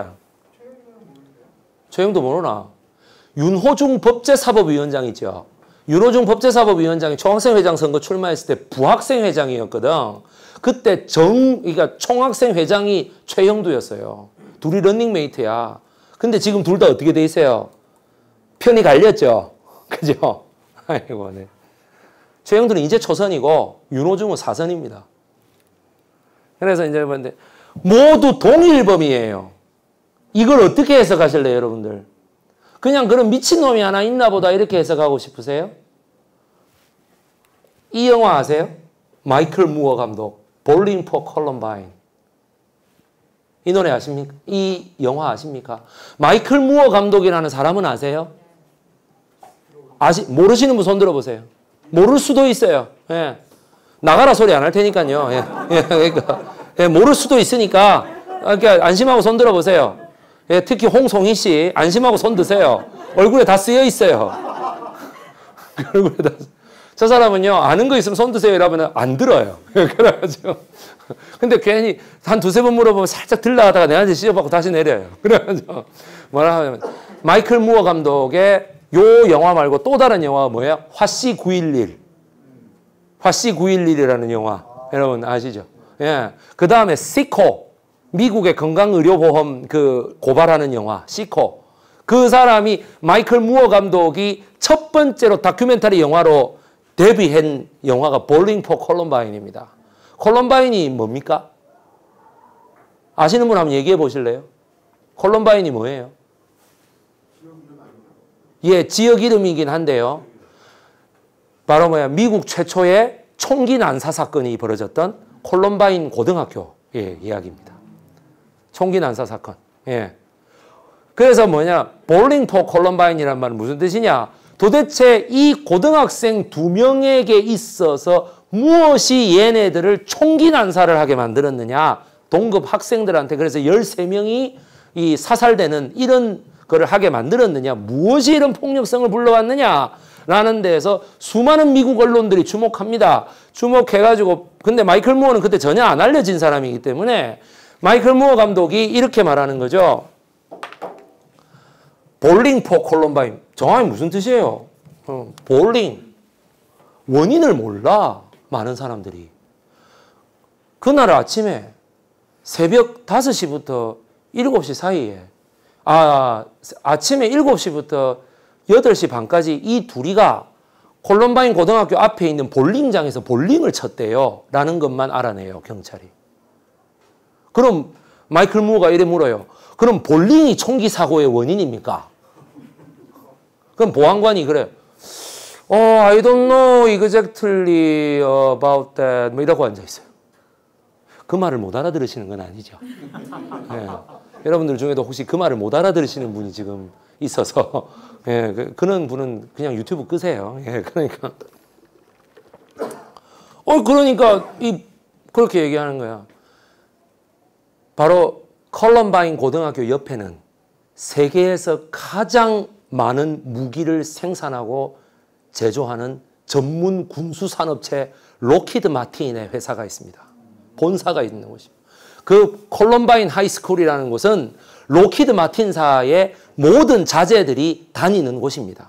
최형두 모르나? 윤호중 법제사법위원장 있죠. 윤호중 법제사법위원장이 총학생회장 선거 출마했을 때 부학생회장이었거든. 그때 그러니까 총학생회장이 최형두였어요. 둘이 런닝메이트야. 근데 지금 둘 다 어떻게 돼 있어요? 편이 갈렸죠. 그죠? 아이고, 네. 최형두는 이제 초선이고 윤호중은 사선입니다. 그래서 이제 근데 모두 동일범이에요. 이걸 어떻게 해석하실래요, 여러분들? 그냥 그런 미친놈이 하나 있나 보다 이렇게 해석하고 싶으세요? 이 영화 아세요? 마이클 무어 감독 볼링 포 콜럼바인. 이 노래 아십니까? 이 영화 아십니까? 마이클 무어 감독이라는 사람은 아세요? 모르시는 분 손 들어보세요. 모를 수도 있어요. 예. 나가라 소리 안 할 테니까요. 예. 그러니까 모를 수도 있으니까 그러니까 안심하고 손 들어보세요. 예, 특히 홍송희 씨 안심하고 손 드세요. 얼굴에 다 쓰여 있어요. 얼굴에 다. 저 사람은요 아는 거 있으면 손 드세요 이러면 안 들어요. 그래가지고 근데 괜히 한 두세 번 물어보면 살짝 들라하다가 내한테 씌워받고 다시 내려요. 그래가지고 뭐라 하면 마이클 무어 감독의 요 영화 말고 또 다른 영화가 뭐예요? 화씨 911. 화씨 911이라는 영화 여러분 아시죠? 예. 그 다음에 시코. 미국의 건강의료보험 고발하는 영화 시코. 그 사람이 마이클 무어 감독이 첫 번째로 다큐멘터리 영화로 데뷔한 영화가 볼링 포 콜럼바인입니다. 콜럼바인이 뭡니까? 아시는 분 한번 얘기해 보실래요? 콜럼바인이 뭐예요? 예, 지역 이름이긴 한데요. 바로 미국 최초의 총기 난사 사건이 벌어졌던 콜럼바인 고등학교 이야기입니다. 총기 난사 사건. 예. 그래서 볼링 포 콜럼바인이란 말은 무슨 뜻이냐? 도대체 이 고등학생 2명에게 있어서 무엇이 얘네들을 총기 난사를 하게 만들었느냐? 동급 학생들한테 그래서 13명이 이 사살되는 이런 거를 하게 만들었느냐? 무엇이 이런 폭력성을 불러왔느냐? 라는 데에서 수많은 미국 언론들이 주목합니다. 주목해가지고 근데 마이클 무어는 그때 전혀 안 알려진 사람이기 때문에 마이클 무어 감독이 이렇게 말하는 거죠. 볼링 포 콜럼바인. 정확히 무슨 뜻이에요? 볼링. 원인을 몰라. 많은 사람들이. 그날 아침에 새벽 5시부터 7시 사이에 아침에 7시부터 8시 반까지 이 둘이가 콜럼바인 고등학교 앞에 있는 볼링장에서 볼링을 쳤대요. 라는 것만 알아내요. 경찰이. 그럼 마이클 무어가 이래 물어요. 그럼 볼링이 총기 사고의 원인입니까? 그럼 보안관이 그래요. I don't know exactly about that. 이러고 앉아있어요. 그 말을 못 알아들으시는 건 아니죠. 네. 여러분들 중에도 혹시 그 말을 못 알아들으시는 분이 지금 있어서 그런 분은 그냥 유튜브 끄세요. 그러니까 그렇게 얘기하는 거야. 바로 콜럼바인 고등학교 옆에는 세계에서 가장 많은 무기를 생산하고 제조하는 전문 군수산업체 로키드 마틴의 회사가 있습니다. 본사가 있는 곳입니다. 그 콜럼바인 하이스쿨이라는 곳은 로키드 마틴사의 모든 자재들이 다니는 곳입니다.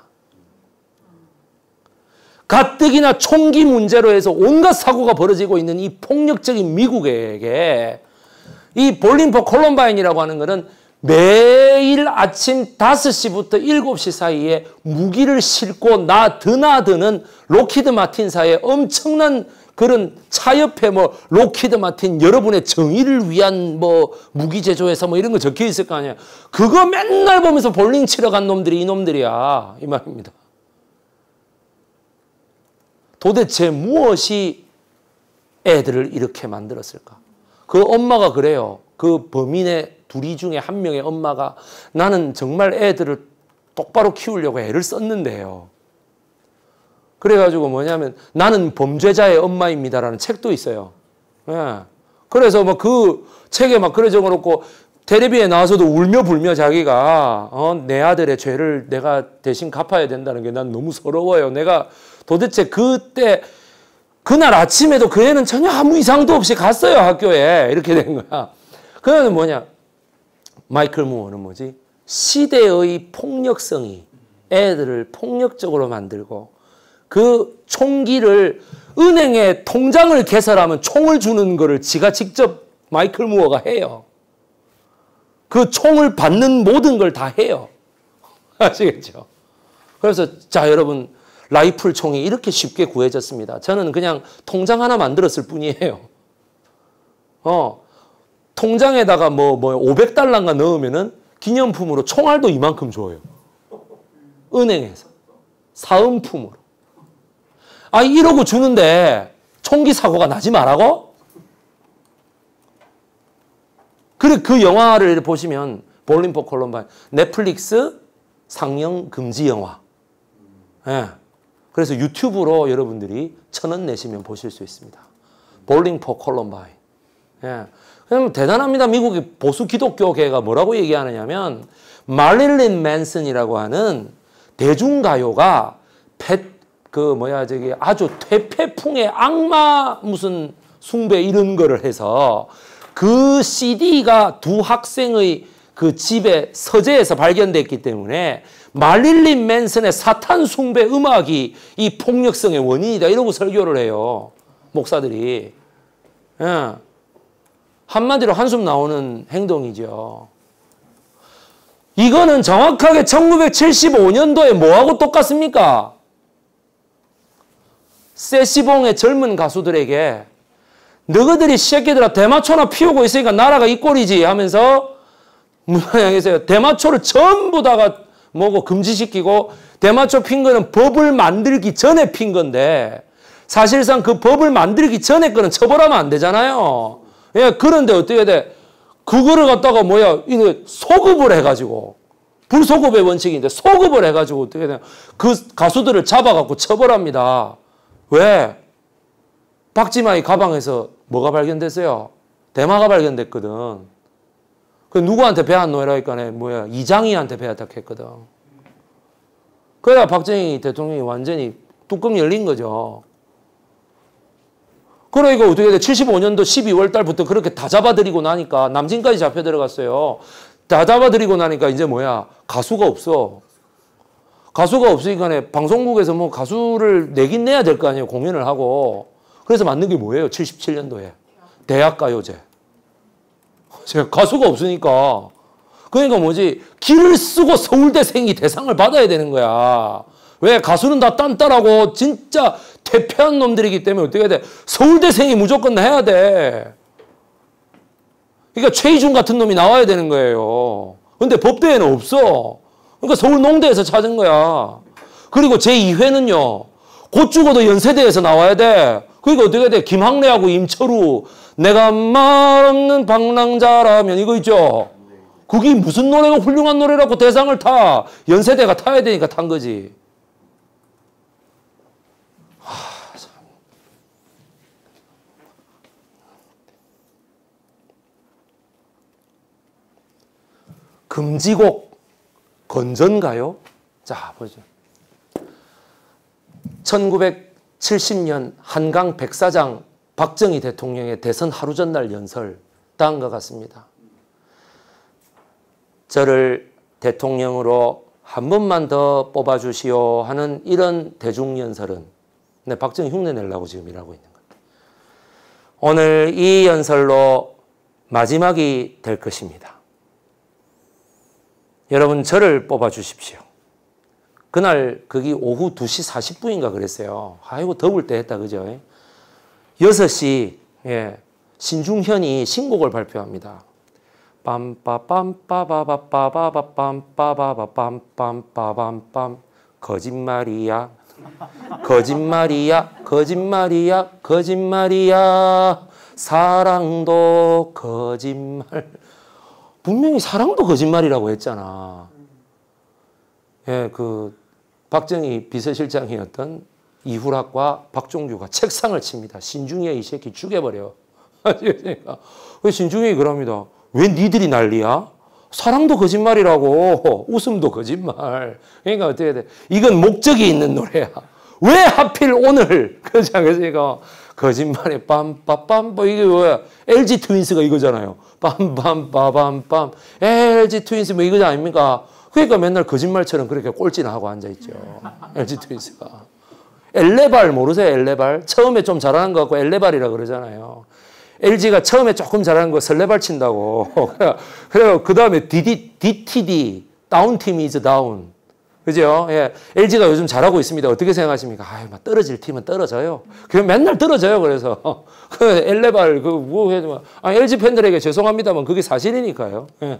가뜩이나 총기 문제로 해서 온갖 사고가 벌어지고 있는 이 폭력적인 미국에게 이 볼링포 콜럼바인이라고 하는 것은 매일 아침 5시부터 7시 사이에 무기를 싣고 드나드는 로키드 마틴사의 엄청난 그런 차 옆에 뭐 로키드 마틴 여러분의 정의를 위한 뭐 무기 제조회사 뭐 이런 거 적혀 있을 거 아니야. 그거 맨날 보면서 볼링 치러 간 놈들이 이놈들이야. 이 말입니다. 도대체 무엇이 애들을 이렇게 만들었을까? 그 엄마가 그래요. 그 범인의 둘이 중에 한 명의 엄마가 나는 정말 애들을 똑바로 키우려고 애를 썼는데요. 그래가지고 뭐냐면 나는 범죄자의 엄마입니다라는 책도 있어요. 예. 그래서 뭐 그 책에 막 그래 적어놓고 텔레비에 나와서도 울며 불며 자기가 내 아들의 죄를 내가 대신 갚아야 된다는 게 난 너무 서러워요. 내가 도대체 그때 그날 아침에도 그 애는 전혀 아무 이상도 없이 갔어요. 학교에. 이렇게 된 거야. 그거는 뭐냐. 마이클 무어는 뭐지? 시대의 폭력성이 애들을 폭력적으로 만들고 그 총기를 은행에 통장을 개설하면 총을 주는 거를 지가 직접 마이클 무어가 해요. 그 총을 받는 모든 걸 다 해요. 아시겠죠? 그래서 자 여러분 라이플 총이 이렇게 쉽게 구해졌습니다. 저는 그냥 통장 하나 만들었을 뿐이에요. 통장에다가 뭐 500달러인가 넣으면은 기념품으로 총알도 이만큼 줘요. 은행에서. 사은품으로. 아, 이러고 주는데 총기 사고가 나지 말라고? 그래, 그 영화를 보시면 볼링포 콜럼바인 넷플릭스 상영 금지 영화. 예. 그래서 유튜브로 여러분들이 1,000원 내시면 보실 수 있습니다. 볼링포 콜럼바인. 예. 그럼 대단합니다. 미국의 보수 기독교계가 뭐라고 얘기하느냐면 마릴린 맨슨이라고 하는 대중가요가 아주 퇴폐풍의 악마 무슨 숭배 이런 거를 해서 그 CD가 두 학생의 그 집에 서재에서 발견됐기 때문에 마릴린 맨슨의 사탄 숭배 음악이 이 폭력성의 원인이다 이러고 설교를 해요. 목사들이. 예. 한마디로 한숨 나오는 행동이죠. 이거는 정확하게 1975년도에 뭐하고 똑같습니까? 세시봉의 젊은 가수들에게 너희들이 새끼들아 대마초나 피우고 있으니까 나라가 이 꼴이지 하면서 문화양에서 대마초를 전부 다가 뭐고 금지시키고 대마초 핀 거는 법을 만들기 전에 핀 건데 사실상 그 법을 만들기 전에 거는 처벌하면 안 되잖아요. 예, 그런데 어떻게 돼? 그거를 갖다가 이거 소급을 해가지고 불소급의 원칙인데 소급을 해가지고 어떻게 돼? 그 가수들을 잡아갖고 처벌합니다. 왜? 박지마의 가방에서 뭐가 발견됐어요? 대마가 발견됐거든. 그 누구한테 배 안 놓으라니까 이장희한테 배웠다 했거든. 그래야 박정희 대통령이 완전히 뚜껑 열린 거죠. 그러니까 어떻게 돼? 75년도 12월 달부터 그렇게 다 잡아들이고 나니까 남진까지 잡혀 들어갔어요. 다 잡아들이고 나니까 이제 가수가 없어. 가수가 없으니까 방송국에서 뭐 가수를 내긴 내야 될 거 아니에요. 공연을 하고. 그래서 만든 게 뭐예요? 77년도에. 대학가요제. 가수가 없으니까. 그러니까 길을 쓰고 서울대생이 대상을 받아야 되는 거야. 왜? 가수는 다 딴따라고 진짜 퇴폐한 놈들이기 때문에 어떻게 해야 돼? 서울대생이 무조건 해야 돼. 그러니까 최희준 같은 놈이 나와야 되는 거예요. 근데 법대에는 없어. 그러니까 서울농대에서 찾은 거야. 그리고 제2회는요. 곧 죽어도 연세대에서 나와야 돼. 그러니까 어떻게 해야 돼? 김학래하고 임철우 내가 말 없는 방랑자라면 이거 있죠. 그게 무슨 노래가 훌륭한 노래라고 대상을 타. 연세대가 타야 되니까 탄 거지. 금지곡 건전가요? 자, 보죠. 1970년 한강 백사장 박정희 대통령의 대선 하루 전날 연설 다음과 같습니다. 저를 대통령으로 한 번만 더 뽑아주시오 하는 이런 대중연설은 네, 박정희 흉내 내려고 지금 일하고 있는 겁니다. 오늘 이 연설로 마지막이 될 것입니다. 여러분 저를 뽑아주십시오. 그날 거기 오후 2시 40분인가 그랬어요. 아이고 더울 때 했다 그죠? 6시 예, 신중현이 신곡을 발표합니다. 빰빠빰빠바바빠바바빰빠바바빰빰빠밤빰 거짓말이야 거짓말이야 거짓말이야 거짓말이야 사랑도 거짓말. 분명히 사랑도 거짓말이라고 했잖아. 예, 그 박정희 비서실장이었던 이후락과 박종규가 책상을 칩니다. 신중희야 이 새끼 죽여버려. 왜 신중희 그럽니다. 왜 니들이 난리야? 사랑도 거짓말이라고. 웃음도 거짓말. 그러니까 어떻게 돼? 이건 목적이 있는 노래야. 왜 하필 오늘? 그러니까 거짓말에 빰빠빰 뭐 이게 뭐야? LG 트윈스가 이거잖아요. 빰빰빠밤빰 LG 트윈스 뭐 이거 아닙니까? 그러니까 맨날 거짓말처럼 그렇게 꼴찌나 하고 앉아있죠. LG 트윈스가. 엘레발 모르세요? 엘레발? 처음에 좀 잘하는 거 같고 엘레발이라 그러잖아요. LG가 처음에 조금 잘하는 거 설레발 친다고. 그래요. 그 다음에 DTD, 다운 팀 is down. 그죠? 예. LG가 요즘 잘하고 있습니다. 어떻게 생각하십니까? 아유, 막 떨어질 팀은 떨어져요. 그냥 맨날 떨어져요. 그래서. 그 엘레발, LG 팬들에게 죄송합니다만 그게 사실이니까요. 예.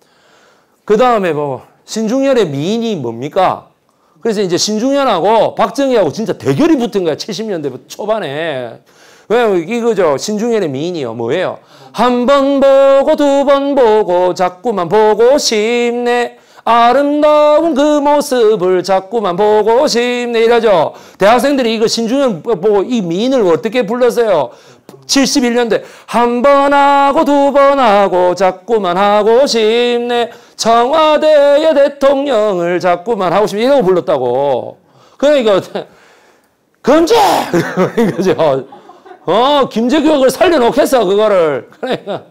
그 다음에 뭐, 신중현의 미인이 뭡니까? 그래서 이제 신중현하고 박정희하고 진짜 대결이 붙은 거야. 70년대 초반에. 왜 이거죠? 신중현의 미인이요. 뭐예요? 한 번 보고 두 번 보고 자꾸만 보고 싶네. 아름다운 그 모습을 자꾸만 보고 싶네. 이러죠. 대학생들이 이거 신중현 보고 이 미인을 어떻게 불렀어요? 71년대 한 번 하고 두 번 하고 자꾸만 하고 싶네. 청와대의 대통령을 자꾸만 하고 싶네. 이러고 불렀다고. 그러니까 금지! 이거죠. 김재규가 살려놓겠어, 그거를. 그러니까,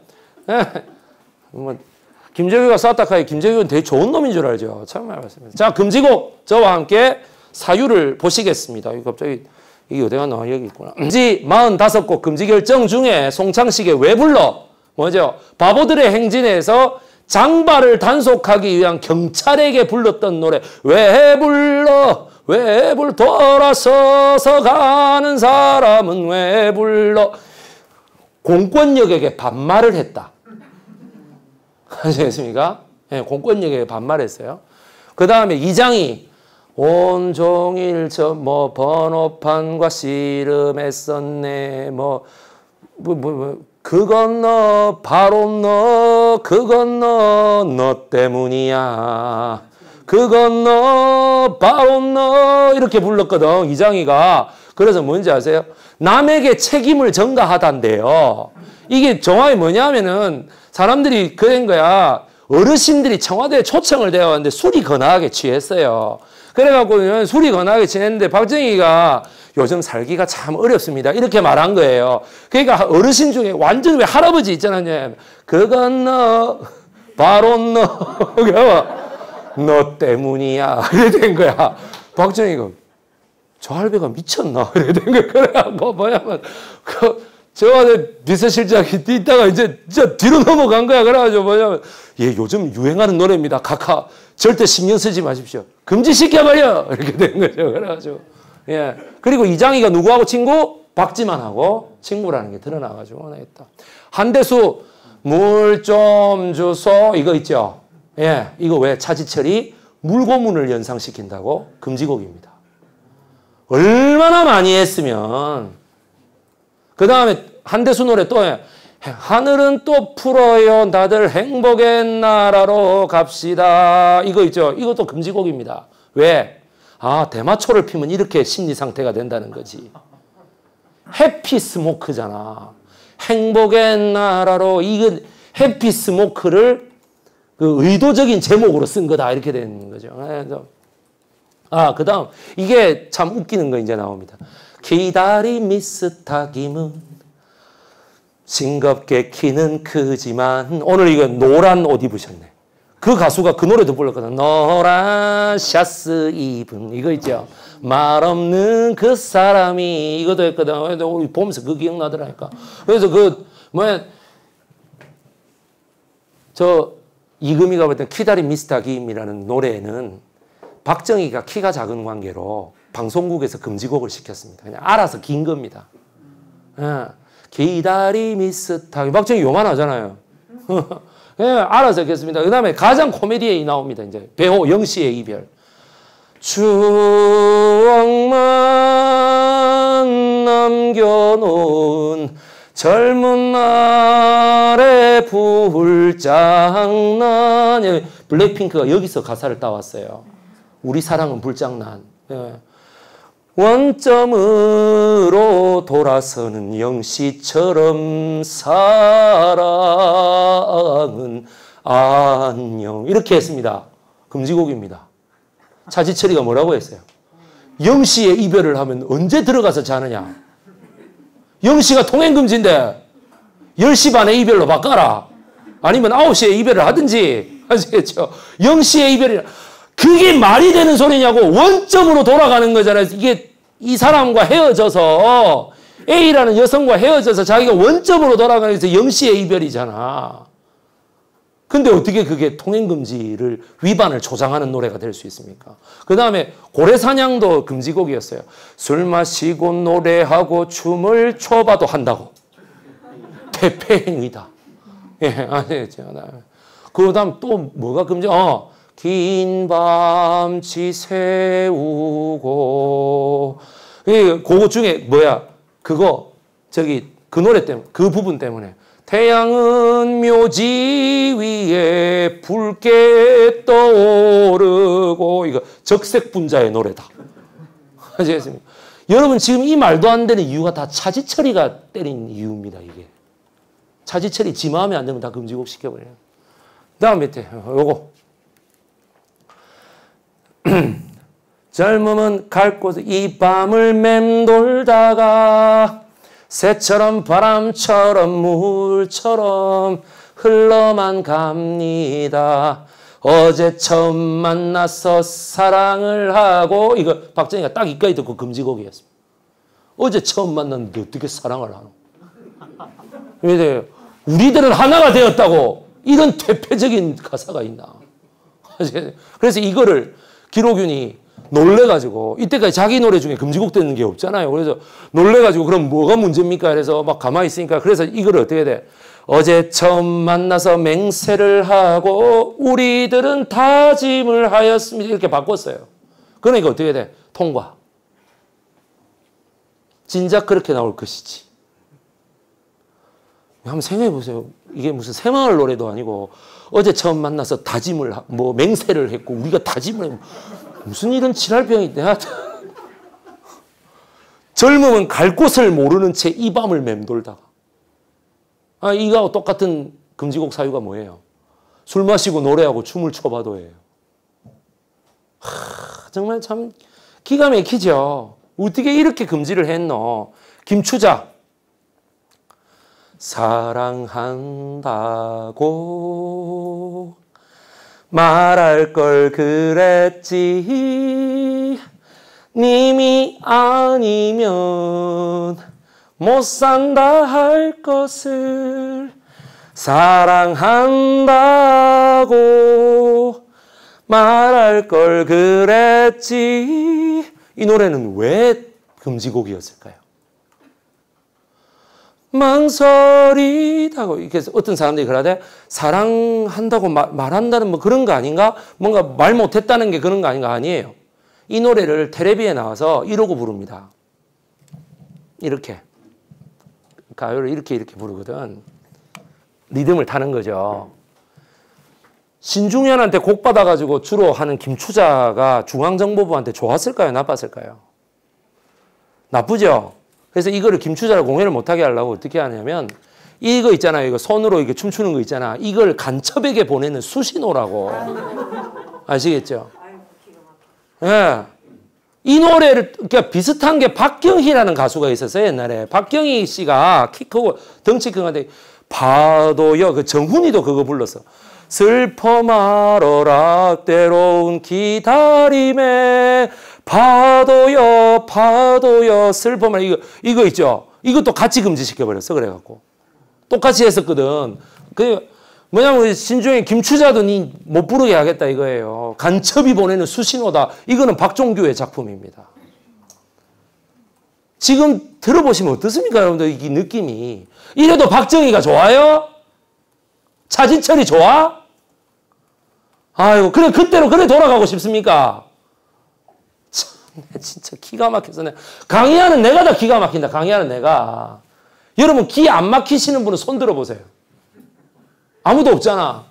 뭐, 김재규가 쐈다 카이 김재규는 되게 좋은 놈인 줄 알죠. 참 말씀입니다. 자, 금지곡, 저와 함께 사유를 보시겠습니다. 갑자기, 이게 어디가 나와? 여기 있구나. 금지 45곡 금지 결정 중에 송창식의 왜 불러? 뭐죠? 바보들의 행진에서 장발을 단속하기 위한 경찰에게 불렀던 노래. 왜 불러? 왜 돌아서서 가는 사람은 왜 불러? 공권력에게 반말을 했다. 아시겠습니까? 네, 공권력에게 반말했어요. 그 다음에 이장이 온종일 뭐 번호판과 씨름했었네. 그건 너 바로 너 그건 너 때문이야. 그건 너 바로 너 이렇게 불렀거든 이장이가. 그래서 뭔지 아세요? 남에게 책임을 전가하단데요. 이게 정확히 뭐냐면은 사람들이 그런 거야. 어르신들이 청와대에 초청을 되었는데 술이 거나하게 취했어요. 그래갖고 술이 거나하게 취했는데 박정희가 요즘 살기가 참 어렵습니다. 이렇게 말한 거예요. 그러니까 어르신 중에 완전 왜 할아버지 있잖아요. 그건 너 바로 너 때문이야. 이래 된 거야. 박정희가 저 할배가 미쳤나? 이래 된 거야. 그래갖고 뭐냐면 청와대 비서실장이 있다가 이제 진짜 뒤로 넘어간 거야. 그래가지고 뭐냐면 예, 요즘 유행하는 노래입니다. 각하 절대 신경 쓰지 마십시오. 금지시켜버려. 이렇게 된 거죠. 그래가지고 예. 그리고 이장희가 누구하고 친구? 박지만하고 친구라는 게 드러나가지고 했다. 한대수 물 좀 주소 이거 있죠. 예, 이거 왜 차지철이 물고문을 연상시킨다고 금지곡입니다. 얼마나 많이 했으면. 그 다음에 한대수 노래 또 해. 하늘은 또 풀어요. 다들 행복의 나라로 갑시다. 이거 있죠. 이것도 금지곡입니다. 왜? 아, 대마초를 피면 이렇게 심리 상태가 된다는 거지. 해피 스모크잖아. 행복의 나라로. 이건 해피 스모크를 그 의도적인 제목으로 쓴 거다. 이렇게 되는 거죠. 아, 그 다음. 이게 참 웃기는 거 이제 나옵니다. 기다림 미스타김은 싱겁게 키는 크지만 오늘 이거 노란 옷 입으셨네. 그 가수가 그 노래도 불렀거든. 노란 샤스 입은 이거 있죠. 말 없는 그 사람이 이것도 했거든. 우리 보면서 그 기억나더라니까. 그래서 그 뭐야 저 이금희가 봤던 키다리 미스터 김이라는 노래는 박정희가 키가 작은 관계로 방송국에서 금지곡을 시켰습니다. 그냥 알아서 긴 겁니다. 키다리 미스터 김. 박정희 요만하잖아요. 예, 알아서 했겠습니다. 그 다음에 가장 코미디에 나옵니다. 이제 배우 영씨의 이별. 추억만 남겨놓은 젊은 날의 불장난. 블랙핑크가 여기서 가사를 따왔어요. 우리 사랑은 불장난. 예. 원점으로 돌아서는 영시처럼 사랑은 안녕. 이렇게 했습니다. 금지곡입니다. 차지철이가 뭐라고 했어요? 영시의 이별을 하면 언제 들어가서 자느냐? 영시가 통행금지인데 10시 반에 이별로 바꿔라. 아니면 9시에 이별을 하든지. 아시겠죠? 영시의 이별이 그게 말이 되는 소리냐고. 원점으로 돌아가는 거잖아요. 이게 이 사람과 헤어져서 A라는 여성과 헤어져서 자기가 원점으로 돌아가면서 영시의 이별이잖아. 근데 어떻게 그게 통행금지를 위반을 조장하는 노래가 될 수 있습니까? 그 다음에 고래사냥도 금지곡이었어요. 술 마시고 노래하고 춤을 춰봐도 한다고. 대패행위다. 예, 아시겠죠? 그 다음 또 뭐가 금지? 긴 밤 지새우고. 그거 중에 뭐야? 그거 그 노래 때문에 그 부분 때문에 태양은 묘지 위에 붉게 떠오르고. 이거 적색분자의 노래다. 아시겠습니까? 여러분 지금 이 말도 안 되는 이유가 다 차지철이가 때린 이유입니다. 이게 차지철이 지 마음에 안 들면 다 금지곡 시켜버려요. 다음 밑에 요거. 젊음은 갈 곳 이 밤을 맴돌다가 새처럼 바람처럼 물처럼 흘러만 갑니다. 어제 처음 만나서 사랑을 하고. 이거 박정희가 딱 이까지 듣고 금지곡이었습니다. 어제 처음 만났는데 어떻게 사랑을 하노? 우리들은 하나가 되었다고. 이런 퇴폐적인 가사가 있나? 그래서 이거를 기록윤이 놀래가지고, 이때까지 자기 노래 중에 금지곡 되는 게 없잖아요. 그래서 놀래가지고 그럼 뭐가 문제입니까? 그래서 막 가만히 있으니까. 그래서 이걸 어떻게 돼? 어제 처음 만나서 맹세를 하고 우리들은 다짐을 하였습니다. 이렇게 바꿨어요. 그러니까 어떻게 돼? 통과. 진작 그렇게 나올 것이지. 한번 생각해 보세요. 이게 무슨 새마을 노래도 아니고 어제 처음 만나서 다짐을 맹세를 했고 우리가 다짐을 했고 무슨 이런 지랄병이 있냐. 젊음은 갈 곳을 모르는 채 이 밤을 맴돌다가. 이거하고 똑같은 금지곡 사유가 뭐예요? 술 마시고 노래하고 춤을 춰봐도예요. 정말 참 기가 막히죠. 어떻게 이렇게 금지를 했노? 김추자. 사랑한다고 말할 걸 그랬지. 님이 아니면 못 산다 할 것을 사랑한다고 말할 걸 그랬지. 이 노래는 왜 금지곡이었을까요? 망설이다고. 이렇게 어떤 사람들이 그러대 사랑한다고 말한다는 뭐 그런 거 아닌가? 뭔가 말 못했다는 게 그런 거 아닌가? 아니에요. 이 노래를 텔레비에 나와서 이러고 부릅니다. 이렇게. 가요를 이렇게 부르거든. 리듬을 타는 거죠. 신중현한테 곡 받아가지고 주로 하는 김추자가 중앙정보부한테 좋았을까요? 나빴을까요? 나쁘죠? 그래서 이거를 김추자를 공연을 못하게 하려고 어떻게 하냐면 이거 있잖아요. 이거 손으로 이렇게 춤추는 거 있잖아. 이걸 간첩에게 보내는 수신호라고. 아시겠죠? 예. 이 노래를, 그러니까 비슷한 게 박경희라는 가수가 있었어요, 옛날에. 박경희 씨가 키 크고 덩치 큰한데, 파도여, 그 정훈이도 그거 불렀어. 슬퍼 말어라 때로운 기다림에 파도여 파도여 슬퍼 말어. 이거 있죠. 이것도 같이 금지시켜버렸어. 그래갖고 똑같이 했었거든. 그 뭐냐면 신중에 김추자도 니 못 부르게 하겠다 이거예요. 간첩이 보내는 수신호다. 이거는 박종규의 작품입니다. 지금 들어보시면 어떻습니까, 여러분들? 이 느낌이. 이래도 박정희가 좋아요? 차진철이 좋아? 아이고, 그래, 그때로 그래 돌아가고 싶습니까? 참, 진짜 기가 막혀서. 강의하는 내가 다 기가 막힌다, 강의하는 내가. 여러분, 기 안 막히시는 분은 손 들어보세요. 아무도 없잖아.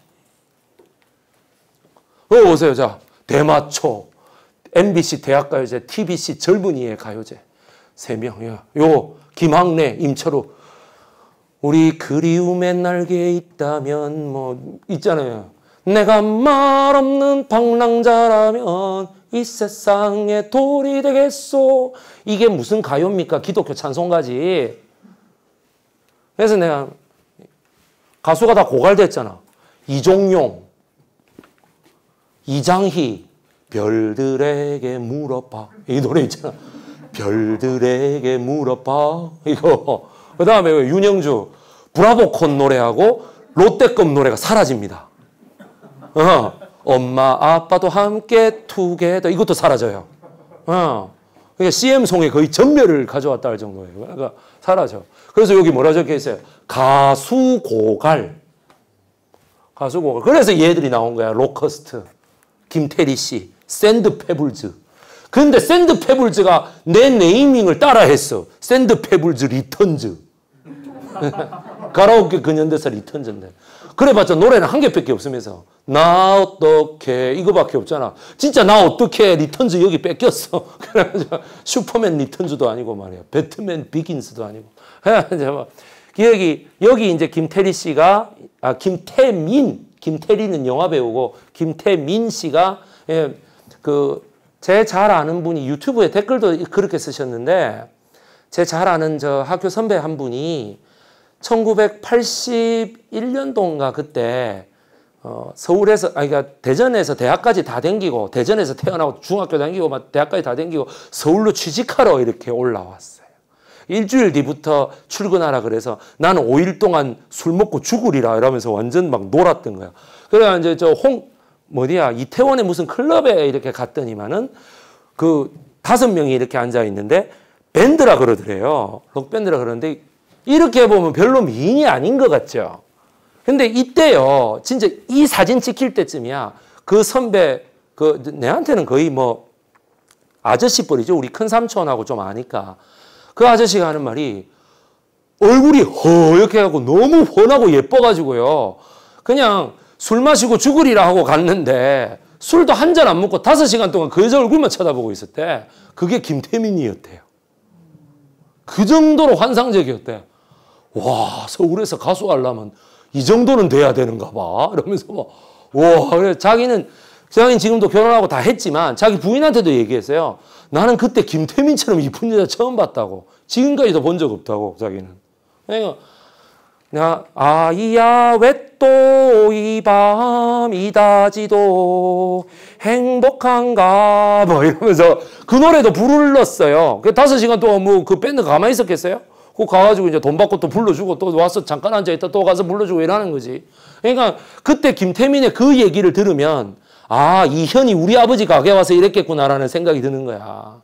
오세요. 자, 대마초, MBC 대학가요제, TBC 젊은이의 가요제. 3명. 요, 김학래, 임철우. 우리 그리움의 날개에 있다면, 뭐, 있잖아요. 내가 말 없는 방랑자라면 이 세상의 돌이 되겠소. 이게 무슨 가요입니까? 기독교 찬송가지. 그래서 내가 가수가 다 고갈됐잖아. 이종용, 이장희, 별들에게 물어봐. 이 노래 있잖아. 별들에게 물어봐. 이거. 그 다음에 윤영주, 브라보콘 노래하고 롯데급 노래가 사라집니다. 엄마, 아빠도 함께 투게더. 이것도 사라져요. 그러니까 CM송에 거의 전멸을 가져왔다 할 정도예요. 그러니까 사라져. 그래서 여기 뭐라 적혀 있어요? 가수고갈. 가수고갈. 그래서 얘들이 나온 거야. 로커스트, 김태리 씨, 샌드페블즈. 근데 샌드페블즈가 내 네이밍을 따라했어. 샌드페블즈 리턴즈. 가라오케 근현대사 리턴즈인데. 그래봤자 노래는 한 개밖에 없으면서 나 어떡해 이거밖에 없잖아. 진짜 나 어떡해 리턴즈 여기 뺏겼어. 그래가지고 슈퍼맨 리턴즈도 아니고 말이야. 배트맨 비긴스도 아니고. 여기 이제 김태리 씨가 김태리는 영화 배우고 김태민 씨가 제 잘 아는 분이 유튜브에 댓글도 그렇게 쓰셨는데 제 잘 아는 저 학교 선배 한 분이 1981년도인가 그때 서울에서 그러니까 대전에서 대학까지 다 댕기고 대전에서 태어나고 중학교 다니고 막 대학까지 다 댕기고 서울로 취직하러 이렇게 올라왔어요. 일주일 뒤부터 출근하라 그래서 나는 5일 동안 술 먹고 죽으리라 이러면서 완전 막 놀았던 거야. 그래가 이제 이태원의 무슨 클럽에 이렇게 갔더니만은 그 5명이 이렇게 앉아 있는데 밴드라 그러더래요. 록밴드라 그러는데 이렇게 보면 별로 미인이 아닌 것 같죠. 근데 이때요, 진짜 이 사진 찍힐 때쯤이야. 그 선배, 내한테는 거의 뭐, 아저씨 뻘이죠. 우리 큰 삼촌하고 좀 아니까. 그 아저씨가 하는 말이, 얼굴이 허옇게 하고 너무 훤하고 예뻐가지고요. 그냥 술 마시고 죽으리라 하고 갔는데, 술도 한 잔 안 먹고 5시간 동안 그 여자 얼굴만 쳐다보고 있었대. 그게 김태민이었대요. 그 정도로 환상적이었대. 와, 서울에서 가수 하려면 이 정도는 돼야 되는가 봐. 이러면서 막, 와, 그래. 자기는 지금도 결혼하고 다 했지만 자기 부인한테도 얘기했어요. 나는 그때 김태민처럼 이쁜 여자 처음 봤다고. 지금까지도 본 적 없다고, 자기는. 그러니까, 아이야, 왜 또 이 밤이다지도 행복한가, 뭐 이러면서 그 노래도 불렀어요. 그 5시간 동안 뭐 그 밴드 가만히 있었겠어요? 그 가가지고 이제 돈 받고 또 불러주고 또 와서 잠깐 앉아있다 또 가서 불러주고 이러는 거지. 그러니까 그때 김태민의 그 얘기를 들으면 아, 이현이 우리 아버지 가게 와서 이랬겠구나라는 생각이 드는 거야.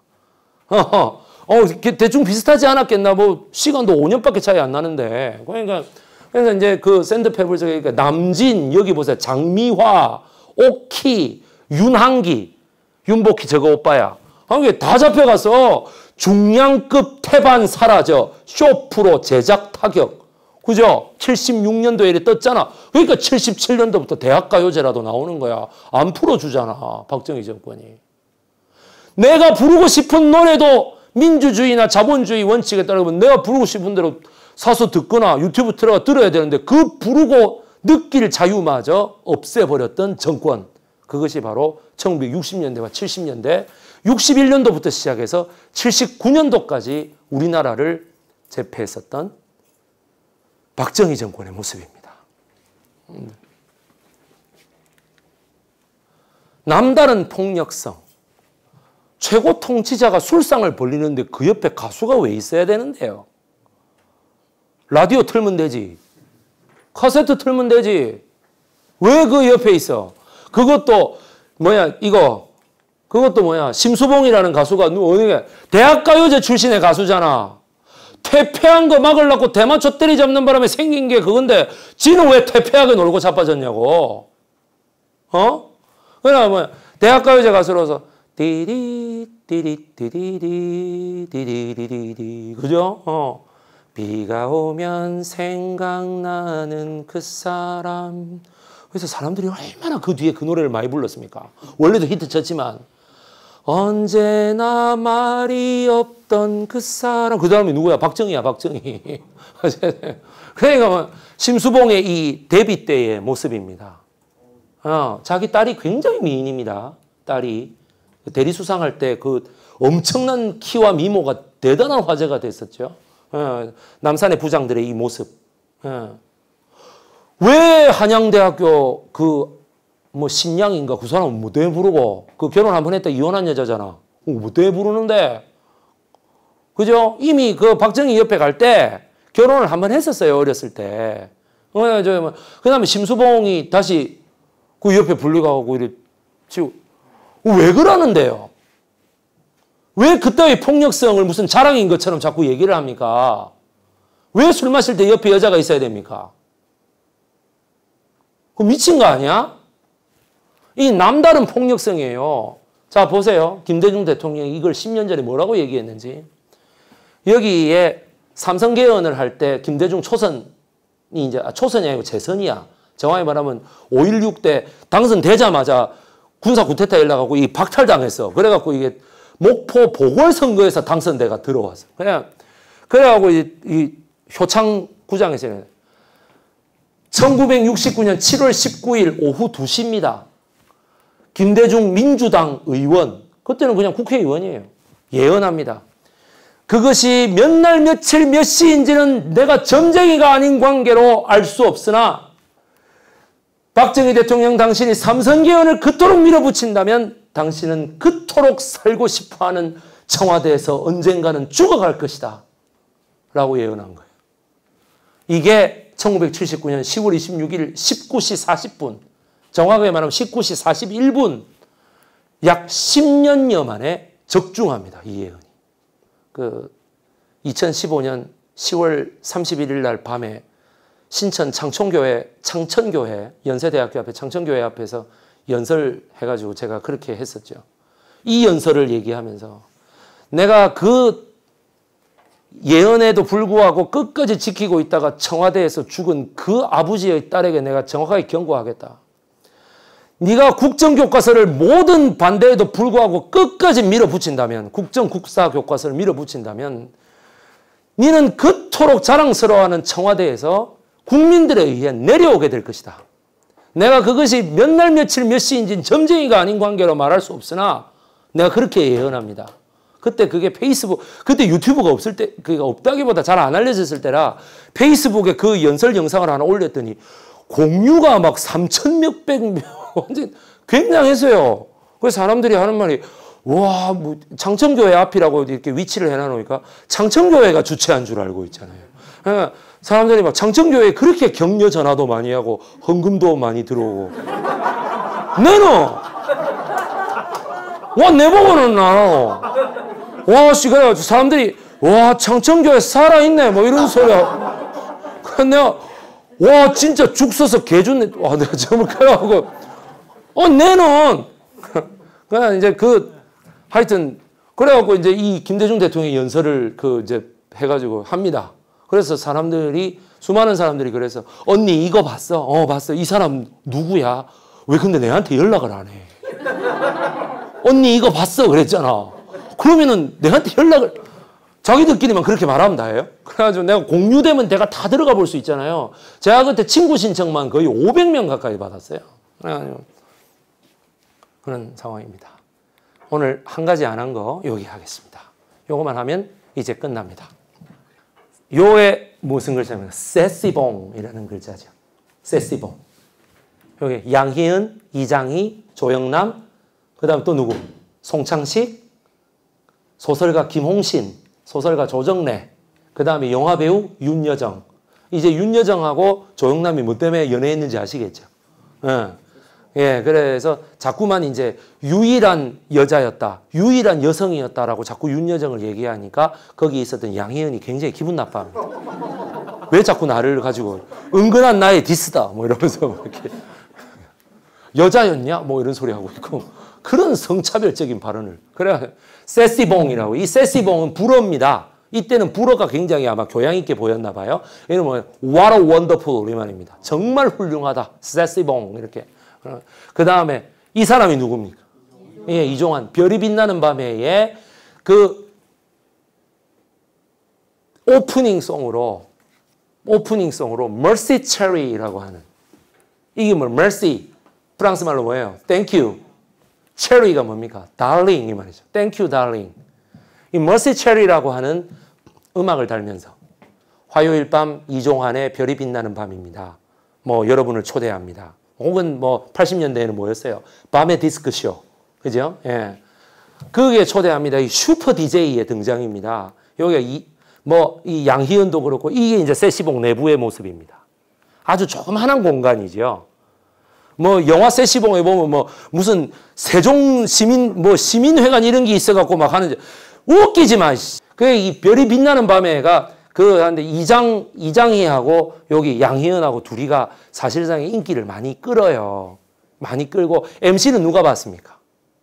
대충 비슷하지 않았겠나? 뭐 시간도 5년밖에 차이 안 나는데. 그러니까 그래서 이제 그 샌드페블즈 그러니까 남진 여기 보세요. 장미화, 오키, 윤항기, 윤복희 저거 오빠야. 이게 다 잡혀가서 중량급 태반 사라져 쇼프로 제작 타격. 그죠? 76년도에 이래 떴잖아. 그러니까 77년도부터 대학가요제라도 나오는 거야. 안 풀어주잖아. 박정희 정권이. 내가 부르고 싶은 노래도 민주주의나 자본주의 원칙에 따르면 내가 부르고 싶은 대로 사서 듣거나 유튜브 들어가 들어야 되는데 그 부르고 느낄 자유마저 없애버렸던 정권. 그것이 바로 1960년대와 70년대 61년도부터 시작해서 79년도까지 우리나라를 제패했었던 박정희 정권의 모습입니다. 남다른 폭력성. 최고 통치자가 술상을 벌리는데 그 옆에 가수가 왜 있어야 되는데요? 라디오 틀면 되지. 카세트 틀면 되지. 왜 그 옆에 있어? 그것도 심수봉이라는 가수가 어느 대학가요제 출신의 가수잖아. 퇴폐한 거 막으려고 대마초 때리 잡는 바람에 생긴 게 그건데 지는 왜 퇴폐하게 놀고 자빠졌냐고. 그러나 대학가요제 가수로서 띠리 띠리 띠리리 띠리리리리 그죠? 비가 오면 생각나는 그 사람. 그래서 사람들이 얼마나 그 뒤에 그 노래를 많이 불렀습니까? 원래도 히트 쳤지만 언제나 말이 없던 그 사람. 그 다음에 누구야? 박정희야, 박정희. 그러니까 심수봉의 이 데뷔 때의 모습입니다. 자기 딸이 굉장히 미인입니다. 딸이 대리수상할 때 그 엄청난 키와 미모가 대단한 화제가 됐었죠. 남산의 부장들의 이 모습. 왜 한양대학교 신양인가 그 사람은 무대에 부르고 그 결혼 한 번 했다 이혼한 여자잖아. 무대에 부르는데 그죠? 이미 그 박정희 옆에 갈 때 결혼을 한 번 했었어요. 어렸을 때. 그 다음에 심수봉이 다시 그 옆에 불려가고 이래 지금 왜 그러는데요? 왜 그따위 폭력성을 무슨 자랑인 것처럼 자꾸 얘기를 합니까? 왜 술 마실 때 옆에 여자가 있어야 됩니까? 그 미친 거 아니야? 이 남다른 폭력성이에요. 자, 보세요. 김대중 대통령이 이걸 10년 전에 뭐라고 얘기했는지. 여기에 삼성 개헌을 할 때 김대중 초선이 초선이 아니고 재선이야. 정확히 말하면 5.16 때 당선되자마자 군사 쿠데타 일어나고 이 박탈당했어. 그래갖고 이게 목포 보궐선거에서 당선돼가 들어왔어. 그래갖고 이 효창구장에서 1969년 7월 19일 오후 2시입니다. 김대중 민주당 의원, 그때는 그냥 국회의원이에요. 예언합니다. 그것이 몇 날 며칠 몇 시인지는 내가 점쟁이가 아닌 관계로 알 수 없으나 박정희 대통령 당신이 삼선개헌을 그토록 밀어붙인다면 당신은 그토록 살고 싶어하는 청와대에서 언젠가는 죽어갈 것이다. 라고 예언한 거예요. 이게 1979년 10월 26일 19시 40분, 정확하게 말하면 19시 41분, 약 10년여 만에 적중합니다. 이 예언이. 2015년 10월 31일 날 밤에 신천 창천교회, 연세대학교 앞에 창천교회 앞에서 연설해가지고 제가 그렇게 했었죠. 이 연설을 얘기하면서 내가 그 예언에도 불구하고 끝까지 지키고 있다가 청와대에서 죽은 그 아버지의 딸에게 내가 정확하게 경고하겠다. 네가 국정교과서를 모든 반대에도 불구하고 끝까지 밀어붙인다면, 국정국사교과서를 밀어붙인다면 너는 그토록 자랑스러워하는 청와대에서 국민들에 의해 내려오게 될 것이다. 내가 그것이 몇 날 며칠 몇 시인지는 점쟁이가 아닌 관계로 말할 수 없으나 내가 그렇게 예언합니다. 그때 그게 그때 유튜브가 그게 없다기보다 잘 안 알려졌을 때라 페이스북에 그 연설 영상을 하나 올렸더니 공유가 막 3천 몇백 명, 완전 굉장했어요. 그래서 사람들이 하는 말이, 와, 창천교회 앞이라고 이렇게 위치를 해놔놓으니까 창천교회가 주최한 줄 알고 있잖아요. 그러니까 사람들이 막 창천교회에 그렇게 격려 전화도 많이 하고 헌금도 많이 들어오고. 내보고는 안 와, 그래가지고 사람들이, 와, 창천교회 살아있네. 뭐 이런 소리야. 그래서 내가, 와, 진짜 죽 써서 개 좋네. 와, 내가 정말 그래가지고, 내는. 그냥 이제 하여튼, 그래갖고 이제 이 김대중 대통령의 연설을 이제 해가지고 합니다. 그래서 수많은 사람들이 그래서, 언니 이거 봤어? 봤어. 이 사람 누구야? 왜 근데 내한테 연락을 안 해? 언니 이거 봤어? 그랬잖아. 그러면은 내한테 자기들끼리만 그렇게 말하면 다예요? 그래가지고 내가 공유되면 내가 다 들어가 볼 수 있잖아요. 제가 그때 친구 신청만 거의 500명 가까이 받았어요. 그래가지고 그런 상황입니다. 오늘 한 가지 안 한 거 여기 하겠습니다. 요거만 하면 이제 끝납니다. 요에 무슨 글자입니까? 세시봉이라는 글자죠. 세시봉. 여기 양희은, 이장희, 조영남, 그 다음에 또 누구? 송창식, 소설가 김홍신, 소설가 조정래, 그 다음에 영화배우 윤여정. 이제 윤여정하고 조영남이 뭐 때문에 연애했는지 아시겠죠? 예. 예, 그래서 자꾸만 이제 유일한 여자였다, 유일한 여성이었다라고 자꾸 윤여정을 얘기하니까 거기 있었던 양희은이 굉장히 기분 나빠합니다. 왜 자꾸 나를 가지고 은근한 나의 디스다 뭐 이러면서 이렇게 여자였냐 뭐 이런 소리 하고 있고 그런 성차별적인 발언을. 그래 세시봉이라고. 이 세시봉은 불어입니다. 이때는 불어가 굉장히 아마 교양 있게 보였나 봐요. 이는 뭐 what a wonderful 이 말입니다. 정말 훌륭하다. 세시봉 이렇게. 그 다음에 이 사람이 누굽니까? 예, 이종환. 별이 빛나는 밤에의 그 오프닝송으로 Mercy Cherry라고 하는, 이게 뭐 Mercy 프랑스 말로 뭐예요? Thank you. Cherry가 뭡니까? Darling 이 말이죠. Thank you, darling. 이 Mercy Cherry라고 하는 음악을 달면서 화요일 밤 이종환의 별이 빛나는 밤입니다. 뭐 여러분을 초대합니다. 혹은 뭐 80년대에는 뭐였어요? 밤의 디스크쇼. 그죠? 예. 그게 초대합니다. 이 슈퍼 DJ의 등장입니다. 여기가 이 양희은도 그렇고 이게 이제 세시봉 내부의 모습입니다. 아주 조그만한 공간이죠. 뭐 영화 세시봉에 보면 뭐 무슨 세종 시민회관 이런 게 있어갖고 막 하는데 웃기지 마. 그 이 별이 빛나는 밤에가 한데 이장희하고 여기 양희은하고 둘이가 사실상 인기를 많이 끌어요. 많이 끌고 MC는 누가 봤습니까?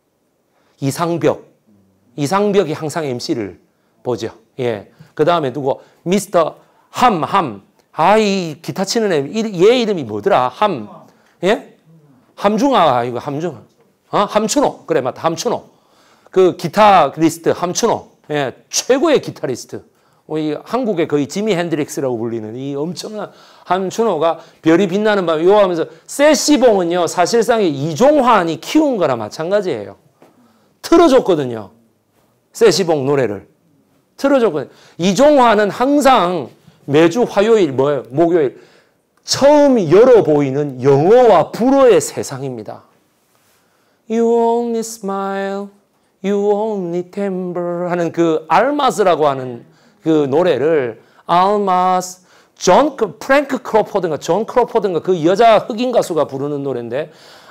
이상벽이 항상 MC를 보죠. 예. 그 다음에 누구? 미스터 함. 이 기타 치는 얘 이름이 뭐더라? 예? 함중아, 이거 함중아. 함춘호. 그래, 맞다. 함춘호. 그 기타리스트 함춘호. 예. 최고의 기타리스트. 이 한국의 거의 지미 핸드릭스라고 불리는 이 엄청난 함춘호가 별이 빛나는 밤 요 하면서 세시봉은요 사실상 이종환이 키운 거나 마찬가지예요. 틀어줬거든요. 세시봉 노래를 틀어줬거든요. 이종환은 항상 매주 화요일 목요일 처음 열어 보이는 영어와 불어의 세상입니다. You only smile, you only timber 하는 그 알마스라고 하는 그 노래를 알마스, 프랭크 크로포드인가 존 크로포드인가 그 여자 흑인 가수가 부르는 노래인데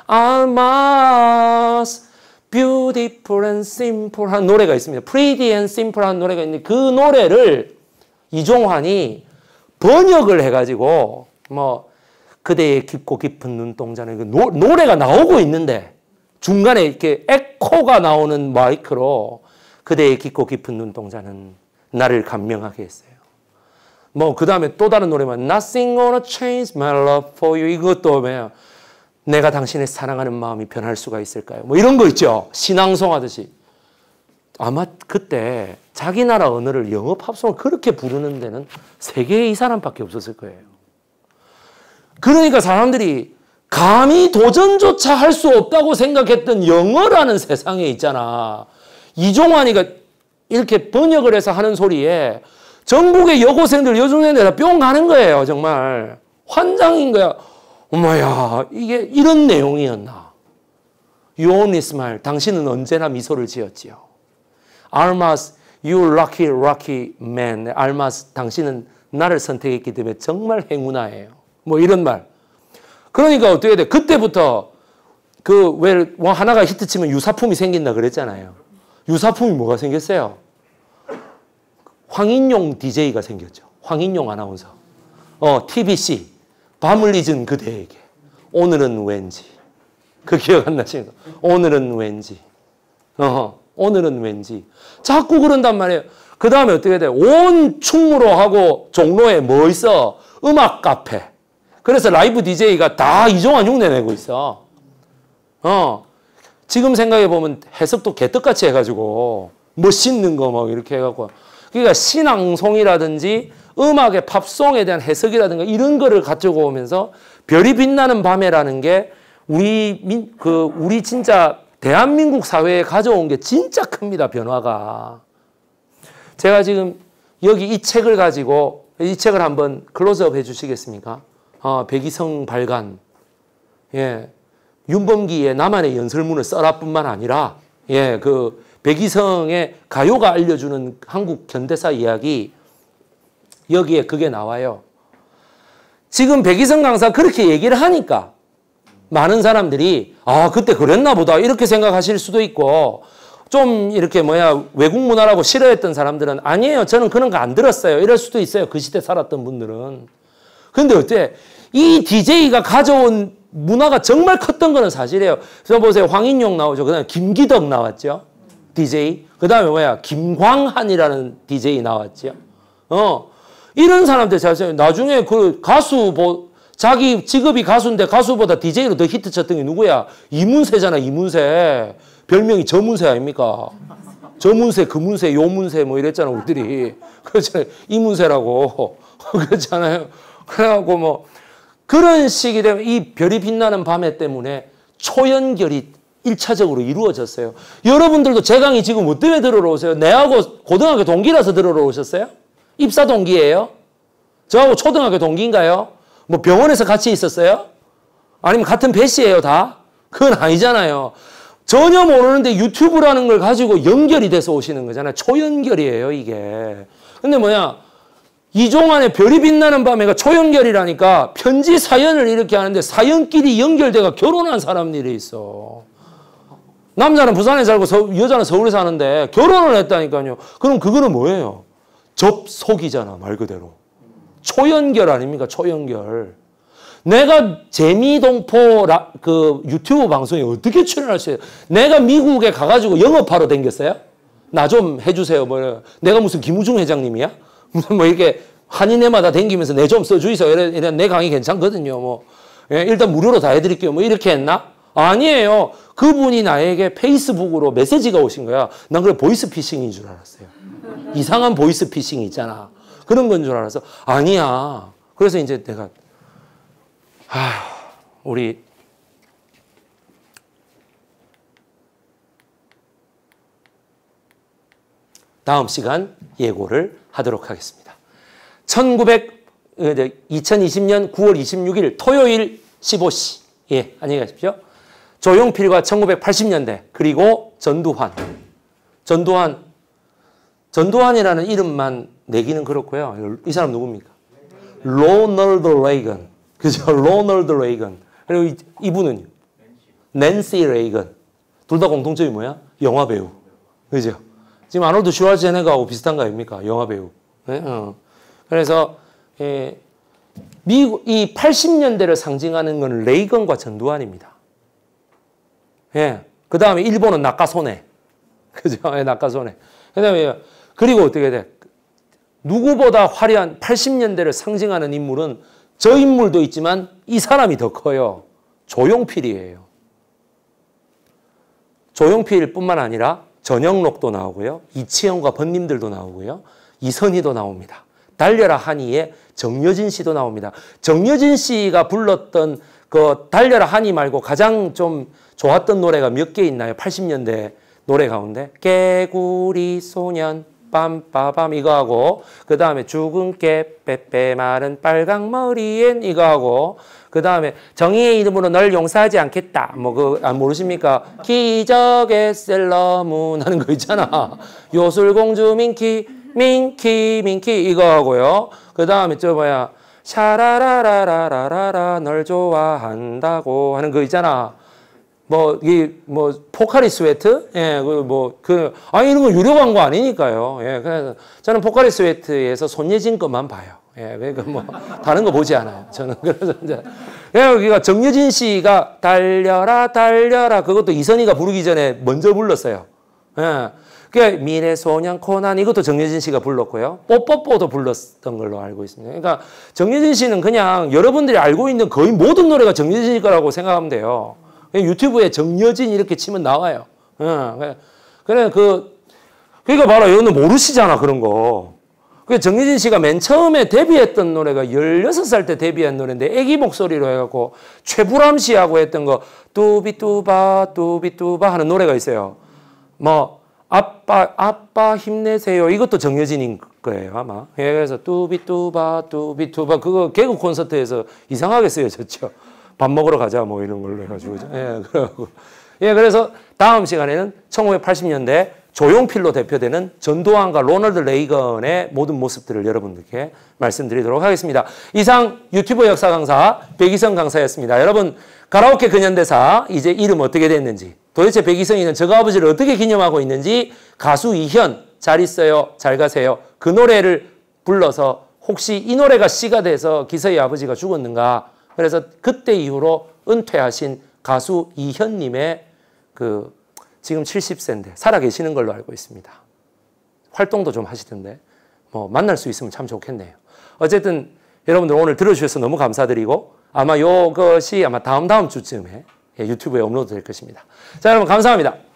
알마스, beautiful and simple 하는 노래가 있습니다. pretty and simple 하는 노래가 있는데 그 노래를 이종환이 번역을 해가지고 뭐 그대의 깊고 깊은 눈동자는 그 노래가 나오고 있는데 중간에 이렇게 에코가 나오는 마이크로 그대의 깊고 깊은 눈동자는 나를 감명하게 했어요. 뭐 그 다음에 또 다른 노래만 Nothing gonna change my love for you 이것도 뭐예요? 내가 당신을 사랑하는 마음이 변할 수가 있을까요? 뭐 이런 거 있죠. 신앙송 하듯이. 아마 그때 자기 나라 언어를 영어 팝송을 그렇게 부르는 데는 세계에 이 사람밖에 없었을 거예요. 그러니까 사람들이 감히 도전조차 할 수 없다고 생각했던 영어라는 세상에 있잖아. 이종환이가 이렇게 번역을 해서 하는 소리에 전국의 여고생들, 여중생들 다 뿅 가는 거예요. 정말 환장인 거야. 엄마야, 이게 이런 내용이었나. You only smile. 당신은 언제나 미소를 지었지요. Almas, you lucky, lucky man. Almas, 당신은 나를 선택했기 때문에 정말 행운아예요. 뭐 이런 말. 그러니까 어떻게 돼? 그때부터 왜 하나가 히트치면 유사품이 생긴다 그랬잖아요. 유사품이 뭐가 생겼어요? 황인용 DJ가 생겼죠. 황인용 아나운서. TBC. 밤을 잊은 그대에게. 오늘은 왠지. 그 기억 안 나시죠? 오늘은 왠지. 오늘은 왠지. 자꾸 그런단 말이에요. 그 다음에 어떻게 돼? 온 충무로 하고 종로에 뭐 있어? 음악 카페. 그래서 라이브 DJ가 다 이종환 흉내 내고 있어. 지금 생각해보면 해석도 개떡같이 해가지고 멋있는 거 막 이렇게 해갖고 그러니까 신앙송이라든지 음악의 팝송에 대한 해석이라든가 이런 거를 가지고 오면서 별이 빛나는 밤에라는 게 우리 진짜 대한민국 사회에 가져온 게 진짜 큽니다. 변화가. 제가 지금 여기 이 책을 가지고 이 책을 한번 클로즈업 해 주시겠습니까? 백이성 발간. 예. 윤범기의 나만의 연설문을 써라 뿐만 아니라, 예, 그 백이성의 가요가 알려주는 한국 현대사 이야기, 여기에 그게 나와요. 지금 백이성 강사 그렇게 얘기를 하니까 많은 사람들이 아, 그때 그랬나 보다 이렇게 생각하실 수도 있고, 좀 이렇게 외국 문화라고 싫어했던 사람들은 아니에요, 저는 그런 거 안 들었어요, 이럴 수도 있어요. 그 시대 살았던 분들은. 근데 어때? 이 DJ가 가져온 문화가 정말 컸던 거는 사실이에요. 그래서 보세요. 황인용 나오죠. 그 다음에 김기덕 나왔죠. DJ. 그 다음에 김광한이라는 DJ 나왔죠. 이런 사람들 잘 나중에 그 가수, 자기 직업이 가수인데 가수보다 DJ로 더 히트 쳤던 게 누구야? 이문세잖아, 이문세. 별명이 저문세 아닙니까? 저문세, 그문세, 요문세 뭐 이랬잖아, 우리들이. 그렇잖아요. 이문세라고. 그렇잖아요. 그래갖고 그런 식이 되면 이 별이 빛나는 밤에 때문에 초연결이 1차적으로 이루어졌어요. 여러분들도 제 강의 지금 뭐 때문에 들으러 오세요? 내하고 고등학교 동기라서 들으러 오셨어요? 입사 동기예요? 저하고 초등학교 동기인가요? 뭐 병원에서 같이 있었어요? 아니면 같은 배씨예요, 다? 그건 아니잖아요. 전혀 모르는데 유튜브라는 걸 가지고 연결이 돼서 오시는 거잖아요. 초연결이에요, 이게. 근데 이종환의 별이 빛나는 밤에가 초연결이라니까 편지 사연을 이렇게 하는데 사연끼리 연결돼가 결혼한 사람들이 있어. 남자는 부산에 살고 여자는 서울에 사는데 결혼을 했다니까요. 그럼 그거는 뭐예요? 접속이잖아, 말 그대로. 초연결 아닙니까? 초연결. 내가 재미동포 그 유튜브 방송에 어떻게 출연할 수 있어요? 내가 미국에 가가지고 영업하러 다녔어요? 나 좀 해주세요. 내가 무슨 김우중 회장님이야? 무슨 이렇게 한인회마다 다니면서 내 좀 써주이소. 이래 내 강의 괜찮거든요. 예, 일단 무료로 다 해드릴게요. 이렇게 했나? 아니에요. 그분이 나에게 페이스북으로 메시지가 오신 거야. 난 그래 보이스 피싱인 줄 알았어요. 이상한 보이스 피싱 있잖아. 그런 건 줄 알아서 아니야. 그래서 이제 내가 우리 다음 시간 예고를 하도록 하겠습니다. 2020년 9월 26일 토요일 15시. 예, 안녕히 가십시오. 조용필과 1980년대, 그리고 전두환이라는 이름만 내기는 그렇고요. 이 사람 누굽니까? 로널드 레이건. 그죠? 로널드 레이건. 그리고 이분은요? 낸시 레이건. 둘 다 공통점이 뭐야? 영화 배우. 그죠? 지금 아놀드 슈왈제네거하고 비슷한 거 아닙니까? 영화 배우. 네? 그래서 미국 이 80년대를 상징하는 건 레이건과 전두환입니다. 예. 그 다음에 일본은 나카소네. 그죠? 예, 나카소네. 그다음에 그리고 어떻게 돼? 누구보다 화려한 80년대를 상징하는 인물은 저 인물도 있지만 이 사람이 더 커요. 조용필이에요. 조용필뿐만 아니라 전영록도 나오고요. 이치영과 번님들도 나오고요. 이선희도 나옵니다. 달려라 하니의 정여진 씨도 나옵니다. 정여진 씨가 불렀던 그 달려라 하니 말고 가장 좀 좋았던 노래가 몇 개 있나요? 80년대 노래 가운데 개구리 소년 빰빠밤 이거하고, 그 다음에 죽은 깨 빼빼 마른 빨강머리엔 이거하고, 그 다음에 정의의 이름으로 널 용서하지 않겠다. 모르십니까? 기적의 셀러문 하는 거 있잖아. 요술공주 민키 이거 하고요. 그 다음에 샤라라라라라라 널 좋아한다고 하는 거 있잖아. 포카리 스웨트? 예, 이런 거 유료 광고 아니니까요. 예, 그래서 저는 포카리 스웨트에서 손예진 것만 봐요. 예, 그러니까 다른 거 보지 않아요. 저는. 그래서 이제, 여기가 정여진 씨가 달려라, 그것도 이선희가 부르기 전에 먼저 불렀어요. 예. 미래소년 코난 이것도 정여진 씨가 불렀고요. 뽀뽀뽀도 불렀던 걸로 알고 있습니다. 그러니까 정여진 씨는 그냥 여러분들이 알고 있는 거의 모든 노래가 정여진 씨 거라고 생각하면 돼요. 유튜브에 정여진 이렇게 치면 나와요. 그러니까 봐라, 여러분들 모르시잖아, 그런 거. 정여진 씨가 맨 처음에 데뷔했던 노래가 16살 때 데뷔한 노래인데 애기 목소리로 해갖고 최불암 씨하고 했던 거 뚜비뚜바 하는 노래가 있어요. 아빠 힘내세요. 이것도 정여진인 거예요, 아마. 예, 그래서 뚜비뚜바 그거 개그 콘서트에서 이상하게 쓰여졌죠. 밥 먹으러 가자 뭐 이런 걸로 해가지고 예, 그러고 예, 그래서 다음 시간에는 1980년대 조용필로 대표되는 전두환과 로널드 레이건의 모든 모습들을 여러분들께 말씀드리도록 하겠습니다. 이상 유튜브 역사 강사 백이성 강사였습니다. 여러분 가라오케 근현대사 이제 이름 어떻게 됐는지 도대체 백이성이는 저가 아버지를 어떻게 기념하고 있는지 가수 이현 잘 있어요 잘 가세요 그 노래를 불러서 혹시 이 노래가 시가 돼서 기서의 아버지가 죽었는가 그래서 그때 이후로 은퇴하신 가수 이현님의 지금 70세인데 살아계시는 걸로 알고 있습니다. 활동도 좀 하시던데 뭐 만날 수 있으면 참 좋겠네요. 어쨌든 여러분들 오늘 들어주셔서 너무 감사드리고 아마 이것이 아마 다음 주쯤에 유튜브에 업로드 될 것입니다. 자 여러분 감사합니다.